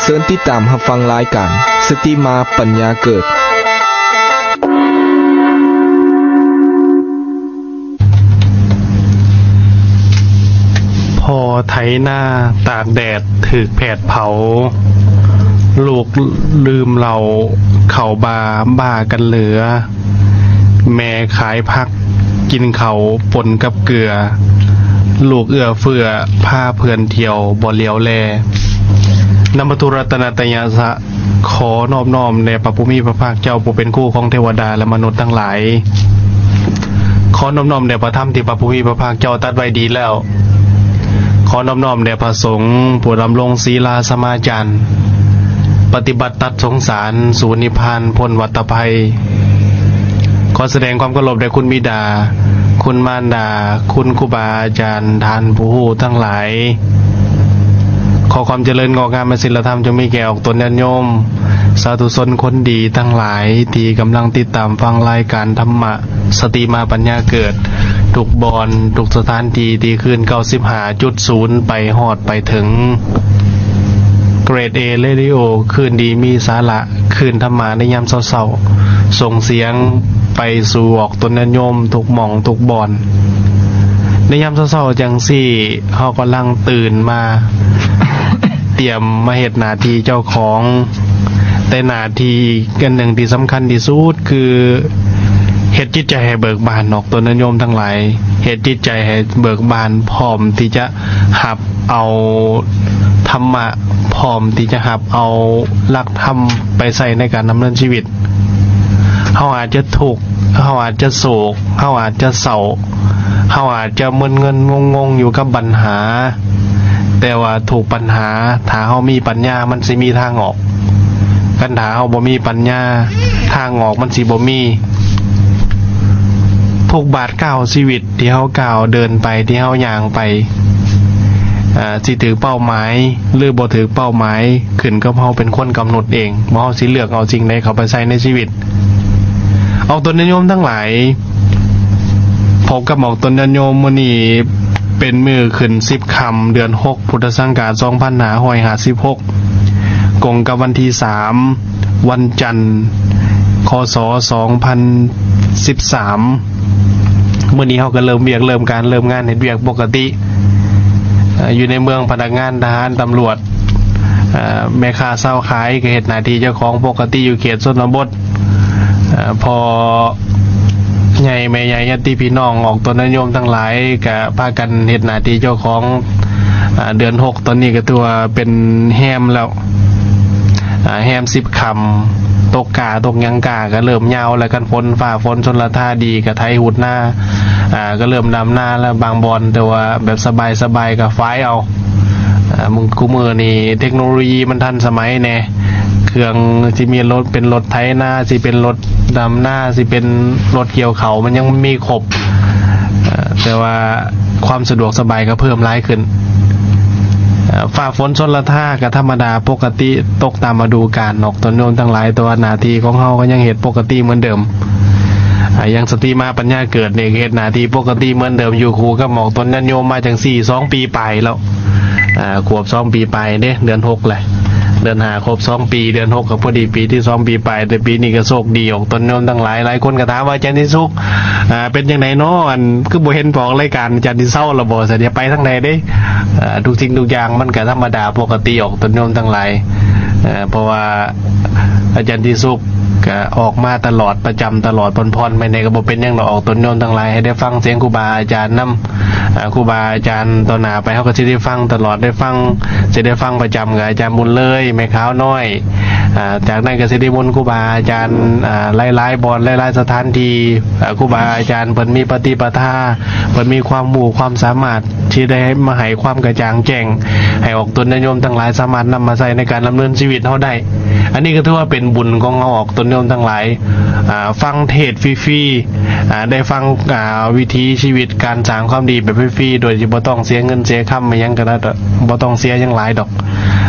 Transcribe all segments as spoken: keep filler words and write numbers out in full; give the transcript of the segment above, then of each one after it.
ชิญติดตามรับฟังรายการสติมาปัญญาเกิดพอไถหน้าตากแดดถึกแผดเผาลูกลืมเราเข่าบาบ้ากันเหลือแม่ขายพักกินเขาปนกับเกลือลูกเอื้อเฟือผ้าเพื่อนเที่ยวบ่เลี้ยวแลนำมาตุรัตนตยาสะขอนอบน้อมในพระผู้มีพระภาคเจ้าผู้เป็นคู่ของเทวดาและมนุษย์ทั้งหลายขอนอบน้อมในพระธรรมที่พระผู้มีพระภาคเจ้าตรัสไว้ดีแล้วขอนอบน้อมแด่พระสงฆ์ผู้ดำรงศีลาสมาจารย์ปฏิบัติตัดสงสารสู่นิพพานพ้นวัฏภัยขอแสดงความเคารพแด่คุณบิดาคุณมารดาคุณครูบาอาจารย์ทานผู้ฮู้ทั้งหลายขอความเจริญงอกงามในศีลธรรมจงมีแก่ออกตนญาติโยมสาธุชนคนดีทั้งหลายที่กำลังติดตามฟังรายการธรรมะสติมาปัญญาเกิดทุกบอนทุกสถานที่ที่คืน เก้าสิบห้าจุดศูนย์ ไปฮอดไปถึงเกรด A เรดิโอคืนดีมีสาระคืนธรรมะในยามเศร้าๆส่งเสียงไปสู่ออกตนญาติโยมทุกหม่องทุกบอนในยามเศร้าๆจังซี่เฮากำลังตื่นมา เตรียมมาเฮ็ดหน้าที่เจ้าของแต่หน้าที่กันหนึ่งที่สำคัญที่สุดคือเฮ็ดจิตใจให้เบิกบานออกตนญาติโยมทั้งหลายเฮ็ดจิตใจให้เบิกบานพร้อมที่จะหับเอาธรรมะพร้อมที่จะหับเอาหลักธรรมไปใส่ในการดำเนินชีวิตเฮาอาจจะทุกข์เฮาอาจจะโศกเฮาอาจจะเศร้าเฮาอาจจะมึนเงินงงๆอยู่กับปัญหาแต่ว่าถูกปัญหาถ้าเฮามีปัญญามันสิมีทางออกกันถ้าเฮาบ่มีปัญญาทางออกมันสิบ่มีทุกบาทก้าวชีวิตที่เฮาก้าวเดินไปที่เฮาย่างไปอ่าสิถึงเป้าหมายหรือบ่ถึงเป้าหมายขึ้นกับเฮาเป็นคนกำหนดเองว่าเฮาสิเลือกเอาสิ่งใดเข้าไปใช้ในชีวิตออกตนญาติโยมทั้งหลายพบกับออกตนญาติโยมมื้อนี้เป็นมื้อขึ้นสิบค่ำเดือนหกพุทธศักราชสองพันห้าร้อยห้าสิบหกกงกับวันที่สามวันจันทร์คศสองพันสิบสามมื้อนี้เฮาก็เริ่มเวียกเริ่มการเริ่มงานเฮ็ดเวียกปกติอยู่ในเมืองพนักงานทหารตำรวจแม่ค้าเช้าขายก็เฮ็ดหน้าที่เจ้าของปกติอยู่เขตชนบทพอใหญ่แม่ใหญ่ญาติพี่น้องออกตนญาติโยมทั้งหลายก็พากันเฮ็ดหน้าที่เจ้าของเดือนหกตอนนี้ก็ตัวเป็นแฮมแล้วแฮมสิบคำตกกาตกยังกาก็เริ่มยาวแล้วกันฝนฟ้าฝนชนละท่าดีก็ไทยหุดหน้าอ่าก็เริ่มดำหน้าแล้วบางบอนแต่ว่าแบบสบายๆก็ฝ้ายเอาอ่ามึงกูมือนี่เทคโนโลยีมันทันสมัยแน่เครื่องที่มีรถเป็นรถไถนาสิเป็นรถดำหน้าสิเป็นรถเกี่ยวเขามันยังมีครบแต่ว่าความสะดวกสบายก็เพิ่มหลายขึ้นฝ่าฝนชนละท่าก็ธรรมดาปกติตกตามฤดูกาลนอกตนโยมทั้งหลายตัวหน้าที่ของเฮาก็ยังเฮ็ดปกติเหมือนเดิมอย่างสติมาปัญญาเกิดเนี่ยเฮ็ดหน้าที่ปกติเหมือนเดิมอยู่คู่กับหมอกตนโยมมาจังสี่ สองปีไปแล้วอ่าขวบสองปีไปเด้เดือนหกแหละเดือนห้าครบสองปีเดือนหกก็พอดีปีที่สองปีไปแต่ปีนี้ก็โชคดีออกตนโยมทั้งหลายหลายคนก็ถามว่าอาจารย์ที่สุขอ่าเป็นจังได๋น้ออันคือบ่เห็นบอกรายการอาจารย์ที่เศร้าละบ่ซะเดี๋ยวไปทางใดเด้อ่าทุกสิ่งทุกอย่างมันก็ธรรมดาปกติออกตนโยมทั้งหลายเอ่อเพราะว่าอาจารย์ที่สุขก็ออกมาตลอดประจำตลอดพรๆไม่ในก็บ่เป็นหยังดอกออกตนโยมทั้งหลายให้ได้ฟังเสียงครูบาอาจารย์นำอ่าครูบาอาจารย์ต่อหน้าไปเฮาก็สิได้ฟังตลอดได้ฟังสิได้ฟังประจำกับอาจารย์บุญเลยแม่ขาวน้อยอ่าจากนั้นก็สิได้มนต์ครูบาอาจารย์อ่าหลายๆบ่อนหลายๆสถานที่อ่าครูบาอาจารย์เพิ่นมีปฏิปทาเพิ่นมีความรู้ความสามารถที่ได้มาให้ความกระจ่างแจ้งให้ออกตนโยมทั้งหลายสามารถนำมาใช้ในการดำเนินชีวิตเฮาได้อันนี้ก็ถือว่าเป็นบุญของเฮาออกตนโยมทั้งหลายอ่าฟังเทศน์ฟรีๆอ่าได้ฟังอ่าวิถีชีวิตการสร้างความดีแบบฟรีๆโดยที่บ่ต้องเสียเงินเสียคำไม่หยังก็ได้บ่ต้องเสียหยังหลายดอก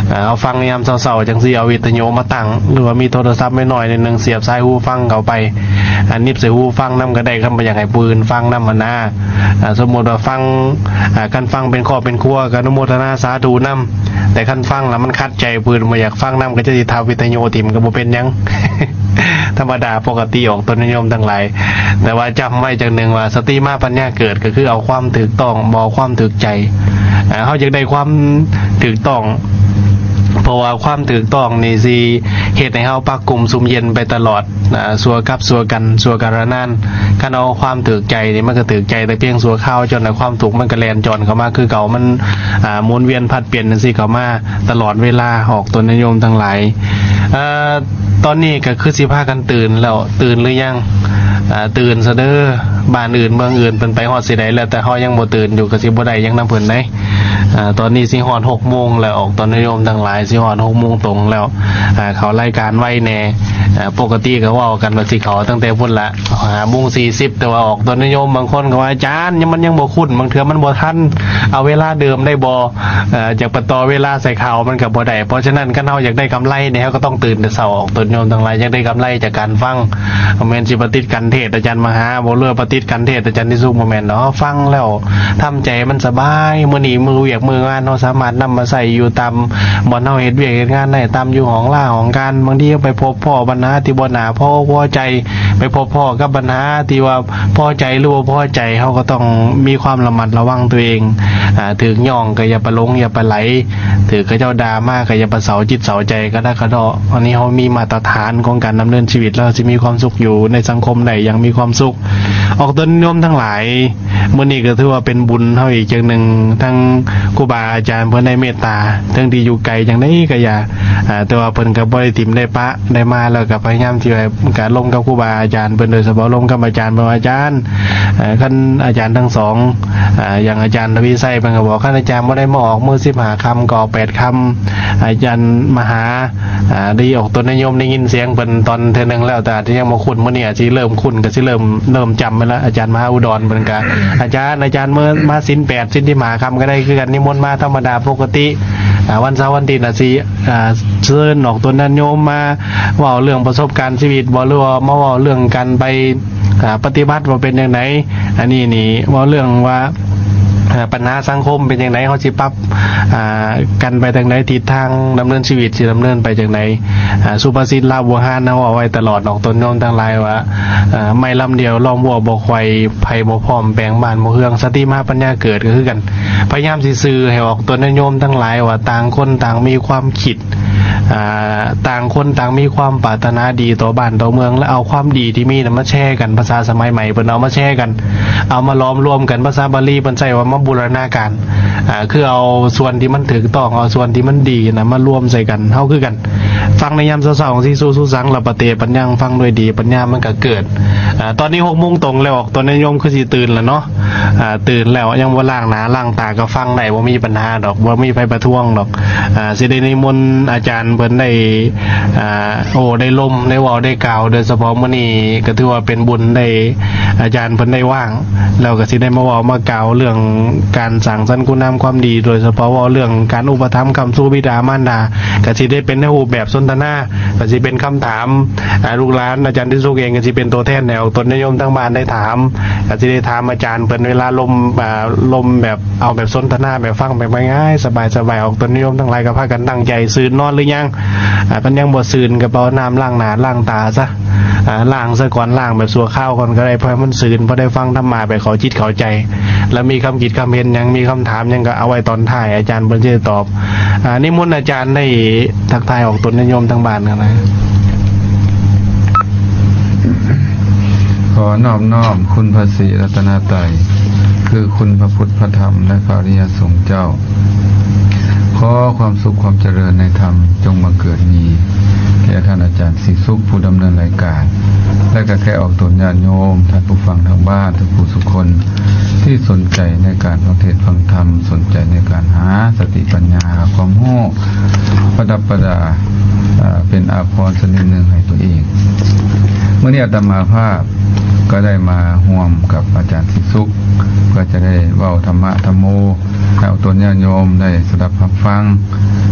เอาฟังในยามเศร้าๆจังซี่เอาวิทยุมาตั้งหรือว่ามีโทรศัพท์ไม่น้อยนิดนึงเสียบสายหูฟังเข้าไปอันนิบใส่หูฟังนำก็ได้ครับบ่อยากให้ปืนฟังนำมันนะสมมุติว่าฟังกันฟังเป็นครอบเป็นครัวก็อนุโมทนาสาธุนำแต่คันฟังแล้วมันคัดใจปืนบ่อยากฟังนำก็จะสิทาวิทยุติ่มก็บ่เป็นหยัง ธรรมดาปกติออกต้นนิยมทั้งหลายแต่ว่าจำไว้จังหนึ่งว่าสติมาปัญญาเกิดก็คือเอาความถูกต้องบ่ความถูกใจเขาอยากได้ความถูกต้องเพราะว่าความถูกต้องนี่สิเหตุให้เฮาปักกลุ่มซุ่มเย็นไปตลอดนะสัวกับสัวกันสัวกันระนานคันเอาความถูกใจนี่มันก็ถูกใจแต่เพียงสัวข้าวจนในความถูกมันก็แล่นจอนเข้ามาคือเก่ามันอ่าหมุนเวียนผัดเปลี่ยนจังซี่เข้ามาตลอดเวลาออกต้นนิยมทั้งหลายเอ่อตอนนี้ก็คือสิพากันตื่นแล้วตื่นหรือยังอ่าตื่นซะเด้อบ้านอื่นเมืองอื่นเพิ่นไปฮอดสิได้แล้วแต่เฮายังบ่ตื่นอยู่ก็สิบ่ได้ยังนำเพิ่นได้อ่าตอนนี้สิฮอด หกโมงแล้วออกตอนนิยมทั้งหลายสิฮอด หกโมงตรงแล้วอ่าเขารายการไว้แน่อ่าปกติก็เว้ากันว่าสิเขาตั้งแต่พุ่นละห้าโมงสี่สิบแต่ว่าออกตอนนิยมบางคนก็ว่าอาจารย์ยังมันยังบ่คุ้นบางเทื่อมันบ่ทันเอาเวลาเดิมได้บ่เอ่อจากประต่อเวลาใส่ข่าวมันก็บ่ได้เพราะฉะนั้นคันเฮาอยากได้กำไรเนี่ยเฮาก็ต้องตื่นแต่เช้าออกตอนนิยมทั้งหลายอยากได้กำไรจากการฟังบ่แม่นสิปฏิกันเทศอาจารย์มหาบ่เลือปฏิกันเทศอาจารย์ที่สุบ่แม่นเนาะฟังแล้วทำใจมันสบายมื้อนี้มือเวียกมืองานเฮาสามารถนำมาใส่อยู่ตามบ่อนเฮาเฮ็ดเวียกเฮ็ดงานได้ตามอยู่ของล่าของการบางทีไปพบพ่อปัญหาที่บ่น่าพอพอใจไปพบพ่อกับปัญหาที่ว่าพอใจหรือบ่พอใจเฮาก็ต้องมีความระมัดระวังตัวเองอ่าถึงย่องก็อย่าไปลงอย่าไปไหลถือเขาเจ้าด่ามาก็อย่าไปเสาจิตเสาใจก็ได้กระดออันนี้เฮามีมาตรฐานของการดำเนินชีวิตแล้วสิมีความสุขอยู่ในสังคมได้อย่างมีความสุขออกต้นนิยมทั้งหลายมื้อนี้ก็ถือว่าเป็นบุญเฮาอีกจังนึงทั้งครูบาอาจารย์เพิ่นได้เมตตาทั้งที่อยู่ไกลจังได๋ก็อย่าอ่าแต่ว่าเพิ่นก็บ่ได้ทิ่มได้ปะได้มาแล้วก็พยายามที่ว่าการลงกับครูบาอาจารย์เพิ่นโดยเฉพาะลงกับอาจารย์บ่อาจารย์เอ่อคันอาจารย์ทั้งสองอ่าอย่างอาจารย์ทวีไสเพิ่นก็บอกคันอาจารย์บ่ได้มาออกมื้อสิบห้าค่ำก็แปดค่ำอาจารย์มหาอ่าได้ออกต้นนิยมได้ยินเสียงเพิ่นตอนเทื่อนึงแล้วแต่ที่ยังบ่คุ้นมื้อนี้สิเริ่มคุ้นก็สิเริ่มเริ่มจำไปแล้วอาจารย์มหาอุดรเพิ่นก็อาจารย์อาจารย์มื้อมาศีลแปดศีลที่มหาค่ำก็ได้คือกันนิมนต์มาธรรมดาปกติอ่าวันเสาร์วันอาทิตย์น่ะสิอ่าเชิญออกต้นนิยมมาเว้าเรื่องประสบการณ์ชีวิตบ่หรือว่ามาเว้าเรื่องการไปอ่าปฏิบัติว่าเป็นจังได๋อันนี้นี่เว้าเรื่องว่าปัญหาสังคมเป็นอย่างไรเขาสิปรับกันไปทางไหนทิศทางดำเนินชีวิตสิดำเนินไปจากไหนสุภาษิตลาวบัวหานเอาเอาไว้ตลอดออกต้นน้อมทั้งหลายว่าไม่ลำเดียวล้อมวัวบ่ควายไผ่บ่พร้อมแปลงบ้านบ่เฮืองสติมาปัญญาเกิดก็คือกันพยายามสิซื้อให้ออกต้นโยมทั้งหลายว่าต่างคนต่างมีความคิดต่างคนต่างมีความปรารถนาดีต่อบ้านต่อเมืองและเอาความดีที่มีนำมาแชร์กันภาษาสมัยใหม่เพิ่นเอามาแชร์กันเอามาล้อมรวมกันภาษาบาลีเพิ่นใช้ว่ามาบูรณาการอ่าคือเอาส่วนที่มันถูกต้องเอาส่วนที่มันดีนะมารวมใส่กันเฮาคือกันฟังในยามเช้าๆของสิสู้ๆสังละปะเตปัญญาฟังด้วยดีปัญญามันก็เกิดอ่าตอนนี้ หกโมงตรงแล้วออกตอนนิยมคือสิตื่นแล้วเนาะอ่าตื่นแล้วยังบ่ล้างหน้าล้างตาก็ฟังได้บ่มีปัญหาดอกบ่มีไผประท้วงดอกอ่าสิได้นิมนต์อาจารย์เพิ่นได้อ่าโอ้ได้ลมได้เว้าได้กล่าวโดยเฉพาะมื้อนี้ก็ถือว่าเป็นบุญได้อาจารย์เพิ่นได้ว่างแล้วก็สิได้มาเว้ามากล่าวเรื่องการสร้างสรรค์คุณงามความดีโดยเฉพาะว่าเรื่องการอุปถัมภ์คำสู่บิดามารดาก็สิได้เป็นในรูปแบบสนทนาก็สิเป็นคำถามลูกหลานอาจารย์ที่สุกเองก็สิเป็นตัวแทนแนวตนนิยมทั้งบ้านได้ถามก็สิได้ถามอาจารย์เพิ่นเวลาลมอ่าลมแบบเอาแบบสนทนาแบบฟังแบบง่ายๆสบายๆออกตนนิยมทั้งหลายก็พากันตั้งใจซื่นนอนหรือยังอ่าเพิ่นยังบ่ซื่นก็เอาน้ำล้างหน้าล้างตาซะอ่าล้างซะก่อนล้างแบบสัวข้าวก่อนก็ได้เพราะมันซื่นพอได้ฟังธรรมะไปเข้าจิตเข้าใจแล้วมีคำคิดคำเห็นยังมีคำถามยังก็เอาไว้ตอนท้ายอาจารย์เพิ่นจะตอบอ่านิมนต์อาจารย์ได้ทักทายออกตนนิยมทั้งบ้านกันนะขอนอบน้อมคุณพระศรีรัตนตรัยคือคุณพระพุทธพระธรรมและพระอริยสงฆ์เจ้าขอความสุขความเจริญในธรรมจงบังเกิดมีแก่ท่านอาจารย์ศรีสุขผู้ดำเนินรายการและก็แค่ออกตนญาติโยมท่านผู้ฟังทางบ้านทุกผู้ทุกคนที่สนใจในการฟังเทศน์ฟังธรรมสนใจในการหาสติปัญญาความรู้ประดับประดาเป็นอาภรณ์ชนิดหนึ่งให้ตัวเองเมื่อนี้อาตมาภาพก็ได้มาร่วมกับอาจารย์ศรีสุขก็จะได้เว้าธรรมะธรรมโมให้เอาตนญาติโยมได้สดับรับฟัง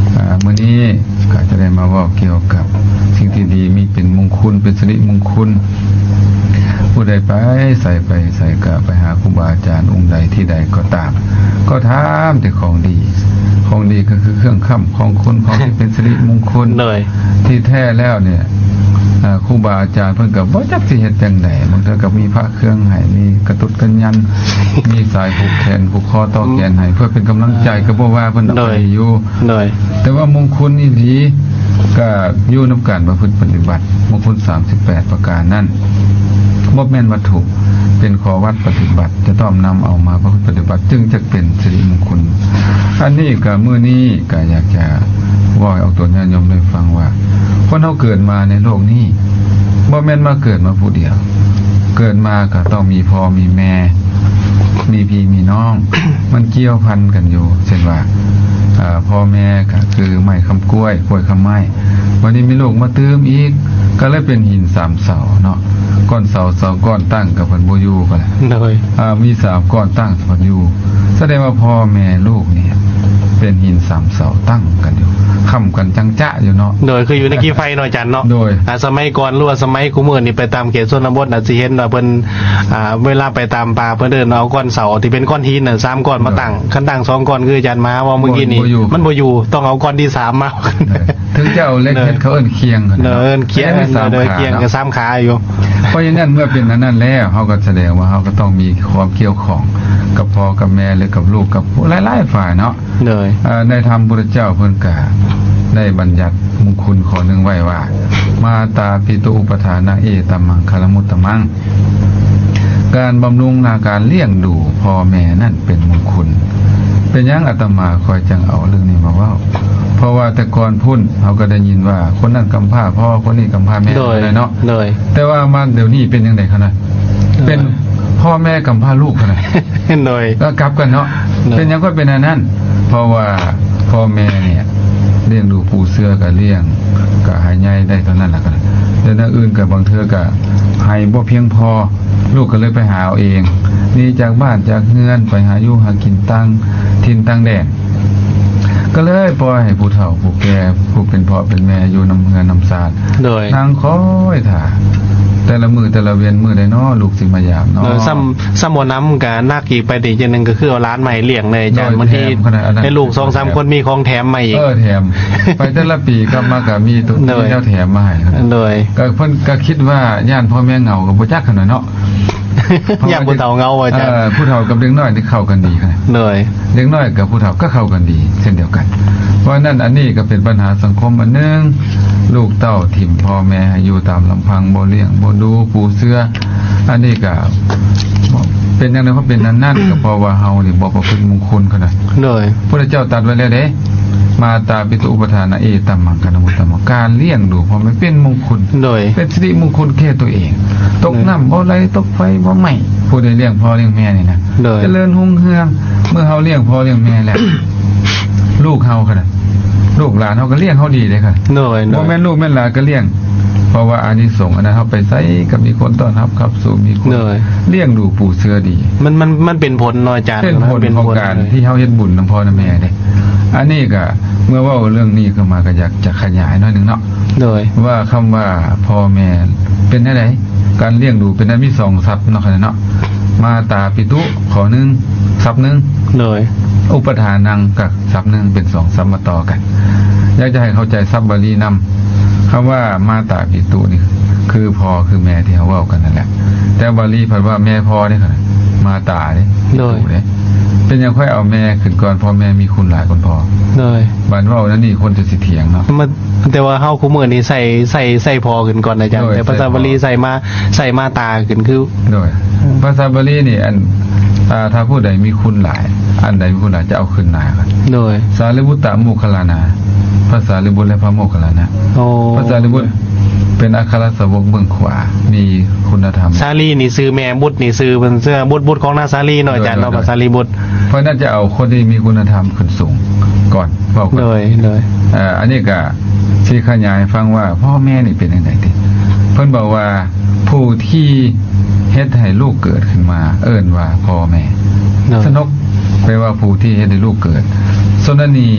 อ่ามื้อนี้ก็จะได้มาเว้าเกี่ยวกับสิ่งที่ดีมีเป็นมงคลเป็นสิริมงคลผู้ใดไปใส่ไปใส่ก็ไปหาครูบาอาจารย์องค์ใดที่ใดก็ตามก็ถามแต่ของดีของดีก็คือเครื่องค้ำของคนของที่เป็นสิริมงคลเลยที่แท้แล้วเนี่ยอ่าครูบาอาจารย์เพิ่นก็บ่จักสิเฮ็ดจังไดบางเทื่อก็มีพระเครื่องให้มีกระตุดกันยัน มีสายผูกแขนผูกคอต่อแขนให้เพื่อเป็นกำลังใจก็บ่ว่าเพิ่นเอาไปอยู่เลยแต่ว่ามงคลอีหลีก็อยู่นำการประพฤติปฏิบัติมงคลสามสิบแปดประการนั้นบ่แม่นวัตถุเป็นข้อวัดปฏิบัติจะต้องนำเอามาประพฤติปฏิบัติจึงจะเป็นสิริมงคลอันนี้ก็มื้อนี้ก็อยากจะเว้าให้เอาตัวญาติโยมได้ฟังว่าคนเฮาเกิดมาในโลกนี้บ่แม่นมาเกิดมาผู้เดียวเกิดมาก็ต้องมีพ่อมีแม่มีพี่มีน้อง มันเกี่ยวพันกันอยู่เช่นว่าอ่าพ่อแม่ก็คือไม้คำกล้วยกล้วยคำไม้วันนี้มีลูกมาเติมอีกก็เลยเป็นหินสามเสาเนาะก้อนเสาเสาก้อนตั้งกับเพิ่นบ่อยู่กันแหละเลยอ่ามีสามก้อนตั้งเพิ่นอยู่แสดงว่าพ่อแม่ลูกเนี่ยเป็นหินสามเสาตั้งกันอยู่ค้ำกันจังจ๊ะอยู่เนาะโดยคืออยู่ในกี่ไฟหน่อยจันเนาะโดยอ่าสมัยก่อนหรือว่าสมัยกูมื้อนี่ไปตามเขตชนบทน่ะสิเห็นว่าเพิ่นอ่าเวลาไปตามป่าเพิ่นเดินเอาก้อนเสาที่เป็นก้อนหินน่ะสามก้อนมาตั้งคันตั้งสองก้อนคืออาจารย์มาว่าเมื่อกี้นี้มันบ่อยู่ต้องเอาก้อนที่สามมาถึงจะเอาเล็กเฮ็ดเขาเอิ้นเคียงกันเดินเคียงสามเดินขาเคียงเนาะกับสามขาอยู่เพราะฉะนั้นเมื่อเป็นอันนั้นแล้วเขาก็แสดงว่าเขาก็ต้องมีความเกี่ยวข้องกับพ่อกับแม่หรือกับลูกกับหลายๆฝ่ายเนาะเลยอ่าในธรรมพุทธเจ้าเพิ่นกาได้บัญญัติมงคลข้อหนึ่งไว้ว่ามาตาปิตุอุปทานะเอตัมมังคารมุตตมังการบำรุงนาการเลี้ยงดูพ่อแม่นั่นเป็นมงคลเป็นหยังอาตมาคอยจังเอาเรื่องนี้มาเว้าเพราะว่าแต่ก่อนพุ่นเขาก็ได้ยินว่าคนนั้นกำพร้าพ่อคนนี้กำพร้าแม่เลยอะไรเนาะเลยแต่ว่ามาเดี๋ยวนี้เป็นยังไงขนาดเป็นพ่อแม่กำพร้าลูกขนาดเลยก็กลับกันเนาะเนอะเป็นยังก็เป็นอันนั้นเพราะว่าพ่อแม่เนี่ยเลี้ยงดูปูเสื้อกับเลี้ยงก็หายใหญ่ได้เท่านั้นแหละกันแต่นั่นอื่นกับบางเทื่อก็ให้บ่เพียงพอลูกก็เลยไปหาเอาเองหนี่จากบ้านจากเฮือนไปหาอยู่หากินตั้งทินตั้งแดนก็เลยปล่อยให้ผู้เฒ่าผู้แก่ผู้เป็นพ่อเป็นแม่อยู่นำเฮือนนำศาสตร์เลยนางคอยถ่าแต่ละมือแต่ละเวียนมือได้น้อลูกสิมายามเนาะเออซ้ำซ้ำบ่น้ำกับนักอีกไปอีกอย่างหนึงก็คือเอาร้านใหม่เลี้ยงเลยอาจารย์โดยบางทีแถมขนาดนั้นให้ลูกสองสามคนมีของแถมมาอีกเออแถม ไปแต่ละปีก็มาก็มีตัวเลยมีแนวแถมมาให้ครับเลยก็เพิ่นก็คิดว่าย่านพ่อแม่เหงาก็บ่จักขนาดเนาะอยากผู้เฒ่าเงาอาจารย์เออผู้เฒ่ากับเด็กน้อยนี่เข้ากันดีขนาดเลยเด็กน้อยกับผู้เฒ่าก็เข้ากันดีเช่นเดียวกัน เพราะฉะนั้นอันนี้ก็เป็นปัญหาสังคมอันหนึงลูกเต้าถิ่มพ่อแม่ให้อยู่ตามลำพังบ่เลี้ยงบ่ดูปูเสื้ออันนี้ก็เป็นจังได๋เพราะเป็นนั้นนั่นก็เพราะว่าเฮานี่บ่ประพฤติมงคลขนาดเลยพระเจ้าตรัสไว้แล้วเด้มาตาปิตุอุปทานะเอตัมมังคารมุตตมังการเลี้ยงดูเพราะมันเป็นมงคลเลยเป็นสิริมงคลแก่ตัวเอง ตกน้ำบ่ไหลตกไฟบ่ไหม้ผู้ใดเลี้ยงพ่อเลี้ยงแม่นี่นะเลยเจริญรุ่งเรืองเมื่อเฮาเลี้ยงพ่อเลี้ยงแม่แล้ว ลูกเฮาคั่นน่ะลูกหลานเฮาก็เลี้ยงเฮาดีเด้ค่ะเลยเลบ่ยแม่นลูกแม่นหลานก็เลี้ยง เพราะว่าอานิสงส์อันนั้นเฮาไปไสก็มีคนต้อนรับครับสู่มีคนเลยเลี้ยงดูปู่เสือดีมันมันมันเป็นผลเนาะอาจารย์เป็นผลมันของการเลยที่เฮาเฮ็ดบุญนำพ่อนำแม่เด้อันนี้ก็เมื่อเว้าเรื่องนี้ขึ้นมาก็อยากจะขยายหน่อยหนึงเนาะเลยว่าคำว่าพ่อแม่เป็นจังได๋การเลี้ยงดูเป็นอันมีสองทรัพย์เนาะคั่นเนาะมาตาปิตุขอหนึงทรัพย์หนึงเลยอุปทานังกับทรัพย์หนึงเป็นสองทรัพย์มาต่อกัน อยากจะให้เข้าใจทรัพย์บาลีนำคำว่ามาตาปิตุนี่คือพ่อคือแม่ที่เฮาเว้ากันนั่นแหละแต่บาลีเพิ่นว่าแม่พ่อนี่คั่นมาตาเด้ปิตุเด้เป็นยังค่อยเอาแม่ขึ้นก่อนพ่อแม่มีคุณหลายคนพอเลยบ้านเว้านั่นนี่คนจะสิเถียงเนาะมันแต่ว่าเฮาคู่มื้อนี้ใส่ใส่ใส่พอขึ้นก่อนอาจารย์โดยแต่ภาษาบาลีใส่มาใส่มาตาขึ้นคือโดยภาษาบาลีนี่อันอ่าถ้าผู้ใดมีคุณหลาย อันใดมีคุณหลายจะเอาขึ้นหน้ากันโดยสารีบุตตะโมคคัลลานะภาษาลิบุตรและพระโมคคัลลานะโอ้ภาษาลิบุตรเป็นอัครสาวกเบื้องขวามีคุณธรรมสาลีนี่ซื้อแม่บุตรนี่ซื้อเป็นเสื้อบุตรบุตรของนาสาลีเนาะอาจารย์เนาะโดยภาษาลีบุตรเพราะนั่นจะเอาคนที่มีคุณธรรมขึ้นสูงก่อนบอกก่อนเลยเลยเอ่ออันนี้ก็ที่ขยายฟังว่าพ่อแม่นี่เป็นยังไงติเพิ่นบอกว่าผู้ที่เฮ็ดให้ลูกเกิดขึ้นมา เอิ้นว่าพ่อแม่เลยสนกแปลว่าผู้ที่เฮ็ดให้ลูกเกิดสนนี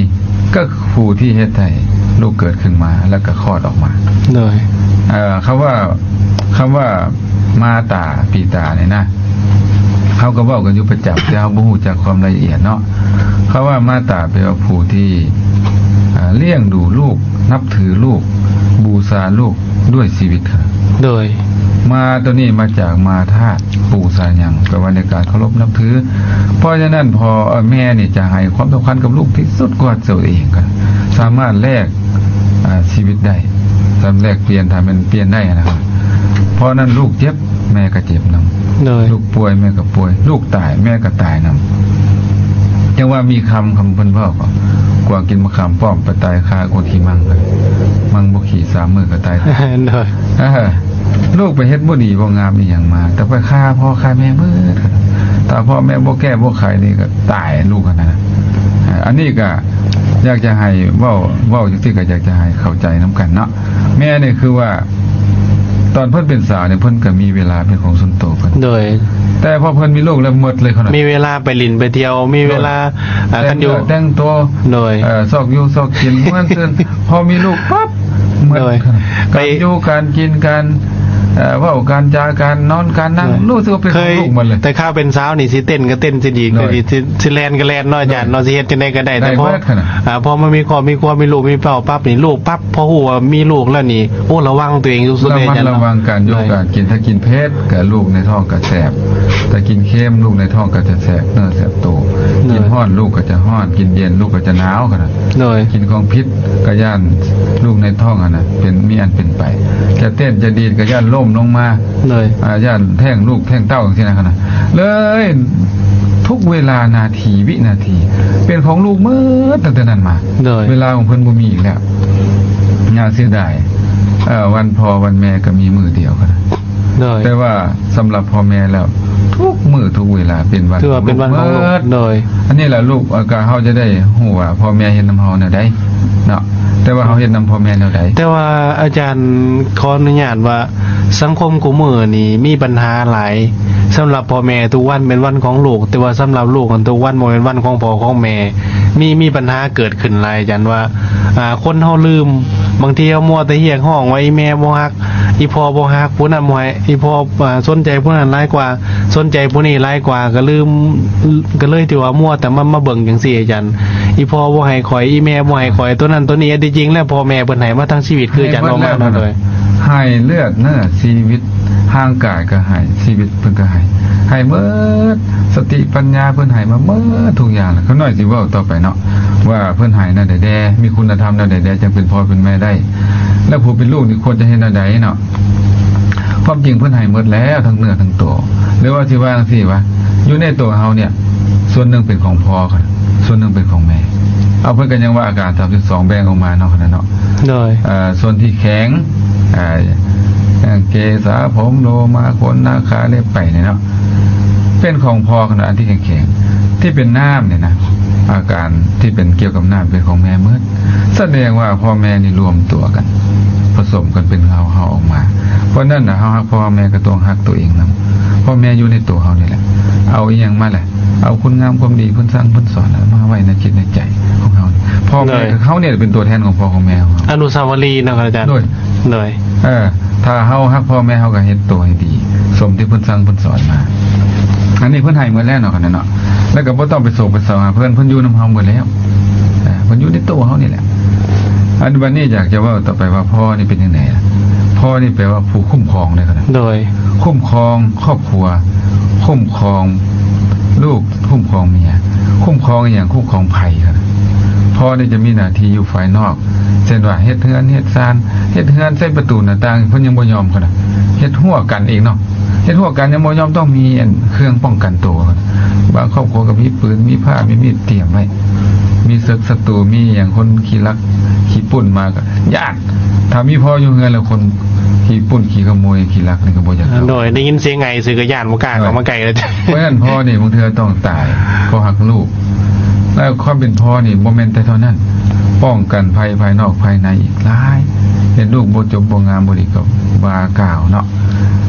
ก็ผู้ที่เฮ็ดให้ลูกเกิดขึ้นมาแล้วก็คลอดออกมาโดยเอ่อคำว่าคำว่ามาตาปีตาเนี่ยนะเขาก็เว้ากันอยู่ประจำแต่เฮาบ่ฮู้จักความละเอียดเนาะเขาว่ามาตาแปลว่าผู้ที่เลี้ยงดูลูกนับถือลูกบูชาลูกด้วยชีวิตครับโดยมาตัวนี้มาจากมาธาตุปู่สายังแปลว่าในการเคารพนับถือเพราะฉะนั้นพอแม่นี่จะให้ความสำคัญกับลูกที่สุดกว่าตัวเองครับสามารถแลกชีวิตได้สามารถแลกเปลี่ยนทำเป็นเปลี่ยนได้นะครับเพราะนั้นลูกเจ็บแม่ก็เจ็บนำลูกป่วยแม่ก็ป่วยลูกตายแม่ก็ตายนำจังว่ามีคำคำเพิ่นพ่อก็กว่ากินมะขามป้อมไปตายคาคนขี่มังเลยมังบ่ขี่สามมื้อก็ตายเลยลูกไปเฮ็ดบ่ดีบ่งามอีหยังมาแต่ไปฆ่าพ่อฆ่าแม่เบิดถ้าพ่อแม่บ่แก้บ่ไขนี่ก็ตายลูกกันนะอันนี้ก็อยากจะให้เว้าเว้าจังซี่ก็อยากจะให้เข้าใจนำกันเนาะแม่นี่คือว่าตอนเพิ่นเป็นสาวเนี่ยเพิ่นก็มีเวลาเป็นของส่วนตัวเพิ่นโดยแต่พอเพิ่นมีลูกแล้วหมดเลยเขาน่ะมีเวลาไปเล่นไปเที่ยวมีเวลาแต่งตัวแต่งตัวโดยเอ่อซอกอยู่ซอกกินม่วนซื่นพอมีลูกปั๊บหมดไปอยู่การกินการเอ่อเว้าการจาการนอนการนั่งรู้สึกว่าเป็นของลูกหมดเลยแต่ข้าวเป็นสาวนี่สิเต้นก็เต้นสิดีก็ดีสิแล่นก็แล่นเนาะอาจารย์เนาะสิเฮ็ดจังได๋ก็ได้แต่พออ่าพอมันมีครอบมีครัวมีลูกมีเต้าปั๊บนี่ลูกปั๊บพอฮู้ว่ามีลูกแล้วนี่โอ้ระวังตัวเองสุดๆเลยอาจารย์ระวังการอยู่การกินถ้ากินเผ็ดก็ลูกในท้องก็แสบถ้ากินเค็มลูกในท้องก็จะแสบเนื้อแสบโตกินร้อนลูกก็จะร้อนกินเย็นลูกก็จะหนาวคั่นน่ะกินของพิษก็ย่านลูกในท้องอ่ะน่ะเป็นมีอันเป็นไปจะเต้นจะดีดก็ย่านล้มลงมาเลยอาญาแท่งลูกแท่งเต้าอย่างที่นั่นนะเลยทุกเวลานาทีวินาทีเป็นของลูกเมื่อตั้งแต่นั้นมาเวลาของเพิ่นบ่มีอีกแล้วน่าเสียดายเอ่อวันพ่อวันแม่ก็มีมื้อเดียวกันแต่ว่าสำหรับพ่อแม่แล้วทุกมื้อทุกเวลาเป็นวันคือว่าเป็นวันของลูกเลยอันนี้แหละลูกอาการเฮาจะได้ฮู้ว่าพ่อแม่เฮ็ดนำเฮาแนวใดเนาะแต่ว่าเฮาเฮ็ดนำพ่อแม่แนวใดแต่ว่าอาจารย์ขออนุญาตว่าสังคมกูมื้อนี้มีปัญหาหลายสำหรับพ่อแม่ทุกวันเป็นวันของลูกแต่ว่าสำหรับลูกกันทุกวันบ่เป็นวันของพ่อของแม่มีมีปัญหาเกิดขึ้นหลายอาจารย์ว่าอ่าคนเฮาลืมบางทีเฮามัวแต่เรียกร้องว่าอีแม่บ่ฮักอีพ่อบ่ฮักผู้นั้นบ่ให้อีพ่ออ่าสนใจผู้นั้นหลายกว่าสนใจผู้นี้หลายกว่าก็ลืมก็เลยที่ว่ามัวแต่มามาเบิ่งจังซี่อาจารย์อีพ่อบ่ให้ข่อยอีแม่บ่ให้ข่อยตัวนั้นตัวนี้จริงๆแล้วพ่อแม่เพิ่นให้มาทั้งชีวิตคืออาจารย์เอามานั่นเลยให้เลือดเนื้อชีวิตห่างกายก็ให้ชีวิตเพิ่นก็ให้ให้เมิดสติปัญญาเพิ่นให้มาเมิดทุกอย่างเขาน้อยสิเว้าต่อไปเนาะว่าเพิ่นให้นั่นใดๆมีคุณธรรมนั่นใดๆจังเป็นพ่อเป็นแม่ได้แล้วผู้เป็นลูกนี่ควรจะเฮ็ดนั่นใดเนาะความจริงเพิ่นให้หมดแล้วทั้งเนื้อทั้งตัวหรือว่าสิว่าจังซี่วะอยู่ในตัวเฮาเนี่ยส่วนหนึ่งเป็นของพ่อครับส่วนหนึ่งเป็นของแม่เอาเพิ่นก็ยังว่าอาการสามสิบสองแบ่งออกมาเนาะคั่นเนาะโดยเอ่อส่วนที่แข็งอ่าเกษาผมโลมาขนนาขาเล็บไปเนี่ยเนาะเป็นของพ่อขนาดที่แข็งๆที่เป็นน้ำเนี่ยนะอาการที่เป็นเกี่ยวกับน้ำเป็นของแม่เมื่อแสดงว่าพ่อแม่นี่รวมตัวกันผสมกันเป็นเฮาเฮาออกมาเพราะนั่นน่ะเฮาฮักพ่อแม่ก็ต้องฮักตัวเองนำพ่อแม่อยู่ในตัวเฮานี่แหละเอาอีหยังมาแหละเอาคุณงามความดีคุณสร้างคุณสอนมาไว้ในจิตในใจของเฮาพ่อแม่เขาเนี่ยเป็นตัวแทนของพ่อของแม่อนุสาวรีย์นะครับอาจารย์ด้วยเลยเออถ้าเฮาฮักพ่อแม่เฮาก็เฮ็ดตัวให้ดีสมที่เพิ่นสร้างเพิ่นสอนมาอันนี้เพิ่นให้หมดแล้วเนาะคั่นเนาะแล้วก็บ่ต้องไปโศกไปเศร้าหาเพิ่นเพิ่นอยู่นำเฮาหมดแล้วเออเพิ่นอยู่ในตัวเฮานี่แหละอันบัดนี้อยากจะเว้าต่อไปว่าพ่อนี่เป็นจังได๋พ่อนี่แปลว่าผู้คุ้มครองเลยครับโดยคุ้มครองครอบครัวคุ้มครองลูกคุ้มครองเมียคุ้มครองอย่างคุ้มครองภัยครับพ่อนี่จะมีหน้าที่อยู่ฝ่ายนอกเช่นว่าเฮ็ดเฮือนเฮ็ดซานเฮ็ดเฮือนใส่ประตูหน้าต่างเพิ่นยังบ่ยอมคั่นน่ะเฮ็ดหัวกันเองเนาะเฮ็ดหัวกันยังบ่ยอมต้องมีเครื่องป้องกันตัวบางครอบครัวก็มีปืนมีผ้ามีมีดเตรียมไว้มีศึกศัตรูมีอย่างคนขี้ลักขี้ปุ่นมาก็ญาติถ้ามีพ่ออยู่เฮือนแล้วคนขี้ปุ่นขี้ขโมยขี้ลักนี่ก็บ่อยากโดยได้ยินเสียงไงซื้อก็ย่านบ่กล้าเข้ามาใกล้เลยเพราะฉะนั้นพ่อนี่บางเทื่อต้องตายเพราะหักลูกแล้วความเป็นพ่อนี่บ่แม่นแต่เท่านั้นป้องกันภัยภายนอกภายในอีกหลายเห็นลูกบ่จบบ่งามบ่ดีก็ว่ากล่าวเนาะ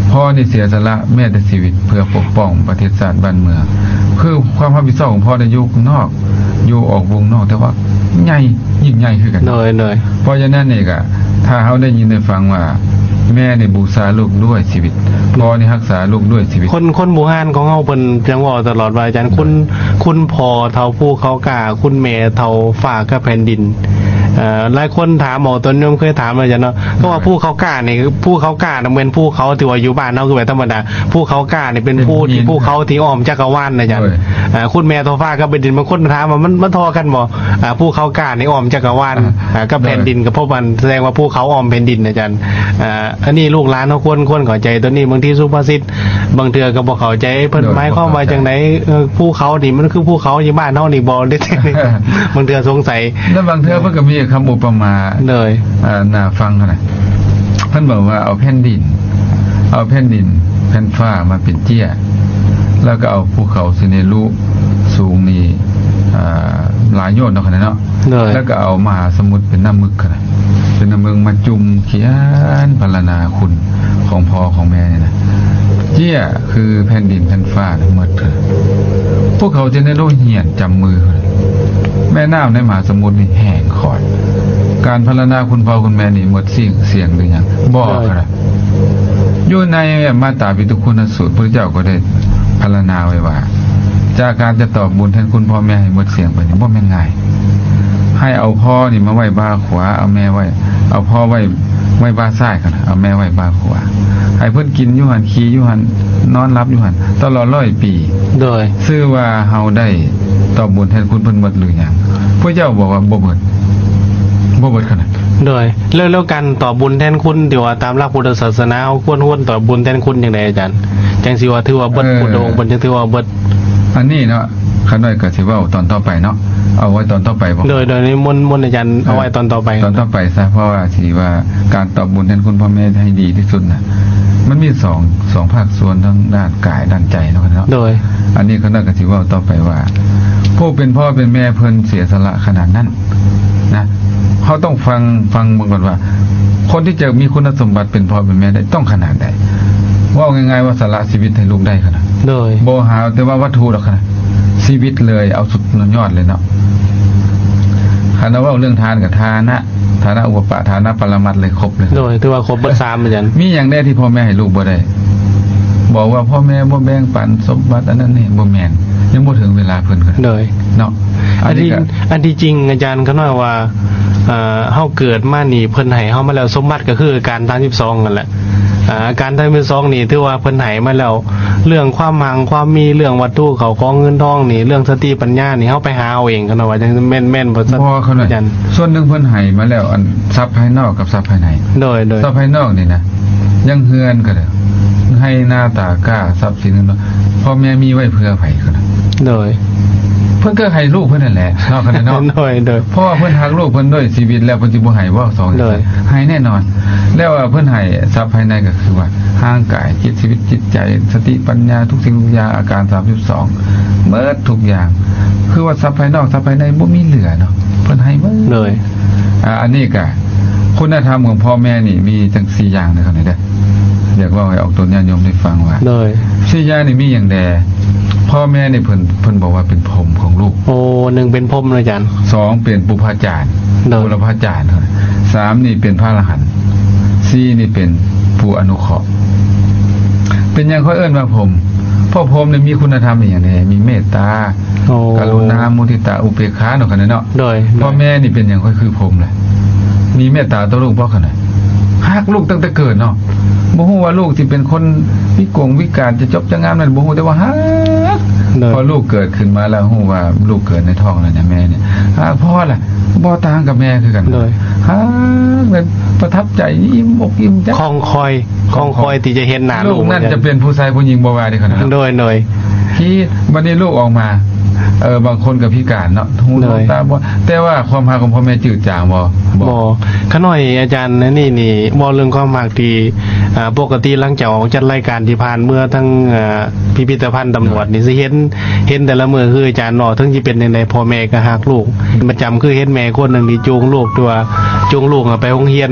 พ่อนี่เสียสละแม้แต่ชีวิตเพื่อปกป้องประเทศชาติบ้านเมืองคือความรับผิดชอบของพ่อได้อยู่นอกอยู่ออกวงนอกแต่ว่าใหญ่ยิ่งใหญ่คือกันหน่อยหน่อยเพราะฉะนั้นนี่ก็ถ้าเฮาได้ยินได้ฟังว่าแม่นี่บูชาลูกด้วยชีวิตพ่อนี่รักษาลูกด้วยชีวิตคนคนหมู่บ้านของเฮาเพิ่นจังว่าตลอดว่าอาจารย์คุณคุณพ่อเฒ่าผู้เขากล้าคุณแม่เฒ่าฟ้ากับแผ่นดินเอ่อหลายคนถามหมอตนยมเคยถามอาจารย์เนาะก็ว่าผู้เขากล้านี่คือผู้เขากล้าน่ะเป็นผู้เขาที่ว่าอยู่บ้านเฮาคือแบบธรรมดาผู้เขากล้านี่เป็นผู้ที่ผู้เขาที่อ้อมจักรวาลนะอาจารย์อ่าคุณแม่เฒ่าฟ้ากับแผ่นดินบางคนถามว่ามันมันทอกันบ่อ่าผู้เขากล้านี่อ้อมจักรวาลอ่ากับแผ่นดินกับพวกมันแสดงว่าผู้เขาอ้อมแผ่นดินอาจารย์อ่าอันนี้ลูกหลานเฮาควรควรเข้าใจตัวนี้บางทีสุภาษิตบางเทื่อก็บ่เข้าใจเพิ่นหมายความว่าจังได๋เออภูเขานี่มันคือภูเขาอยู่บ้านเฮานี่บ่ได้ บางเทื่อสงสัยแล้วบางเทื่อเพิ่นก็มีคำอุปมาเลยอ่าน่าฟังขนาดเพิ่นบอกว่าเอาแผ่นดิน เอาแผ่นดินแผ่นฟ้ามาเป็นเจี้ยแล้วก็เอาภูเขาสิเนรุสูงนี่อ่าหลายโยชน์เนาะขนาดเนาะเลยแล้วก็เอามหาสมุทรเป็นน้ำมึกขนาดเป็นน้ำมึกมาจุ่มเขียนพรรณนาคุณของพ่อของแม่เนี่ยนะเจี้ยคือแผ่นดินแผ่นฟ้าทั้งหมดเถอะพวกเขาจะได้โลเหียนจำมือเลยแม่น้ำในมหาสมุทรนี่แห้งขอด การพรรณนาคุณพ่อคุณแม่นี่หมดเสียงเสียงหรือยังบ่ครับอยู่ในมาตราปิฎกคุณสูตรพระเจ้าก็ได้พรรณนาไว้ว่า จากการจะตอบบุญแทนคุณพ่อแม่ให้หมดเสียงไปนี่บ่แม่นง่ายให้เอาพ่อนี่มาไว้บ้าขวาเอาแม่ไว้เอาพ่อไว้ไว้บ้าซ้ายกันเอาแม่ไว้บ้าขวาให้เพิ่นกินอยู่หั่นขี่อยู่หั่นนอนรับอยู่หั่นตลอดร้อยปีโดยชื่อว่าเฮาได้ตอบบุญแทนคุณเพิ่นหมดหรือยังพระเจ้าบอกว่าบ่เบิดบ่เบิดขนาดโดยแล้วแล้วกันต่อบุญแทนคุณที่ว่าตามหลักพุทธศาสนาเฮาควรควรต่อบุญแทนคุณจังไดอาจารย์จังสิว่าถือว่าเบิดพุทธองค์เพิ่นจะถือว่าเบิดอันนี้เนาะคันน้อยก็สิเว้าตอนต่อไปเนาะเอาไว้ตอนต่อไปบ่โดยโดยนี้มนต์มนต์อาจารย์เอาไว้ตอนต่อไปตอนต่อไปซะเพราะว่าสิว่าการตอบบุญแทนคุณพ่อแม่ให้ดีที่สุดน่ะมันมีสองสองภาคส่วนทั้งด้านกายด้านใจเนาะเนาะโดยอันนี้คันน้อยก็สิเว้าต่อไปว่าผู้เป็นพ่อเป็นแม่เพิ่นเสียสละขนาดนั้นนะเขาต้องฟังฟังเบิ่งก่อนว่า คนที่จะมีคุณสมบัติเป็นพ่อเป็นแม่ได้ต้องขนาดใดว่าง่ายๆว่าสละชีวิตให้ลูกได้ขนาดโดยบ่หาแต่ว่าวัตถุหรอกขนาดชีวิตเลยเอาสุดยอดเลยเนาะคันว่าเรื่องทานกับทานะฐานะอุปปะฐานะปรมัตถ์เลยครบเลยโดยถือว่าครบเบิดสามอาจารย์มีอย่างแน่ที่พ่อแม่ให้ลูกบ่ได้บอกว่าพ่อแม่บ่แบ่งปันสมบัติอันนั้นนี่บ่แม่นยังบ่ถึงเวลาเพิ่นกันโดยเนาะอันนี้อันที่จริงอาจารย์ก็น้อยว่าเอ่อเฮาเกิดมานี่เพิ่นให้เฮามาแล้วสมบัติก็คือการสามสิบสองนั่นแหละอ่าการสามสิบสองนี่ถือว่าเพิ่นให้มาแล้วเรื่องความมั่งความมีเรื่องวัตถุเขาของเงินทองนี่เรื่องสติปัญญานี่เฮาไปหาเอาเองกันเนาะว่าจังแม่นๆบ่ซัดอาจารย์ส่วนนึงเพิ่นให้มาแล้วอันทรัพย์ภายนอกกับทรัพย์ภายในโดยโดยทรัพย์ภายนอกนี่นะยังเฮือนก็ได้ให้หน้าตากล้าทรัพย์สินนั้นพ่อแม่มีไว้เพื่อไผก็ได้โดยเพิ่นก็ให้ลูกเพิ่นนั่นแหละเนาะคั่นเนาะโดยโดยเพราะว่าเพิ่นฮักลูกเพิ่นด้วยชีวิตแล้วเพิ่นสิบ่ให้บ่สองให้แน่นอนแล้วว่าเพิ่นให้ทรัพย์ภายในก็คือว่าร่างกายจิตชีวิตจิตใจสติปัญญาทุกสิ่งทุกอย่างอาการสามสิบสองเบิดทุกอย่างคือว่าทรัพย์ภายนอกทรัพย์ภายในบ่มีเหลือเนาะเพิ่นให้เบิดเลยอ่าอันนี้ก็คุณธรรมของพ่อแม่นี่มีจังสี่อย่างนะครับนี่เด้ออยากว่าให้ออกตัวญาติโยมได้ฟังว่าเลยสี่อย่างนี่มีอย่างใดพ่อแม่นี่เพิ่นเพิ่นบอกว่าเป็นพรหมของลูกโอ้หนึ่งเป็นพรหมเลยอาจารย์สองเป็นปุพพาจารย์บุรพาจารย์สามนี่เป็นพระอรหันต์สี่นี่เป็นผู้อนุเคราะห์เป็นอย่างเขาเอิ้นว่าพรหมพ่อพรหมเนี่ยมีคุณธรรมอย่างไรมีเมตตากรุณามุทิตาอุเบกขาเนาะคั่นเนาะโดยพ่อแม่นี่เป็นอย่างค่อยคือพรหมแหละมีเมตตาต่อลูกบ่คั่นน่ะฮักลูกตั้งแต่เกิดเนาะบ่ฮู้ว่าลูกสิเป็นคนวิกลวิการจะจบจะงามนั่นบ่ฮู้แต่ว่าฮักพอลูกเกิดขึ้นมาแล้วฮู้ว่าลูกเกิดในท้องแล้วเนี่ยแม่เนี่ยฮักพ่อล่ะบ่ต่างกับแม่คือกันเลยฮักมันประทับใจอิ่มอกอิ่มใจคองคอยคองคอยที่จะเห็นหน้าลูกนั่นจะเป็นผู้ชายผู้หญิงบ่ว่าได้ขนาดนั้นโดยโดยที่บัดนี้ลูกออกมาเออบางคนกับพิการเนาะหูตาบ่แต่ว่าความรักของพ่อแม่จืดจางบ่บ่ขน้อยอาจารย์นี่นี่บ่เรื่องความรักที่อ่าปกติหลังจากออกจัดรายการที่ผ่านเมื่อทั้งอ่าพิพิธภัณฑ์ตำรวจนี่สิเห็นเห็นแต่ละมื้อคืออาจารย์เนาะถึงสิเป็นจังได๋พ่อแม่ก็ฮักลูกประจำคือเห็นแม่คนนึงที่จูงลูกตัวจูงลูกไปโรงเรียน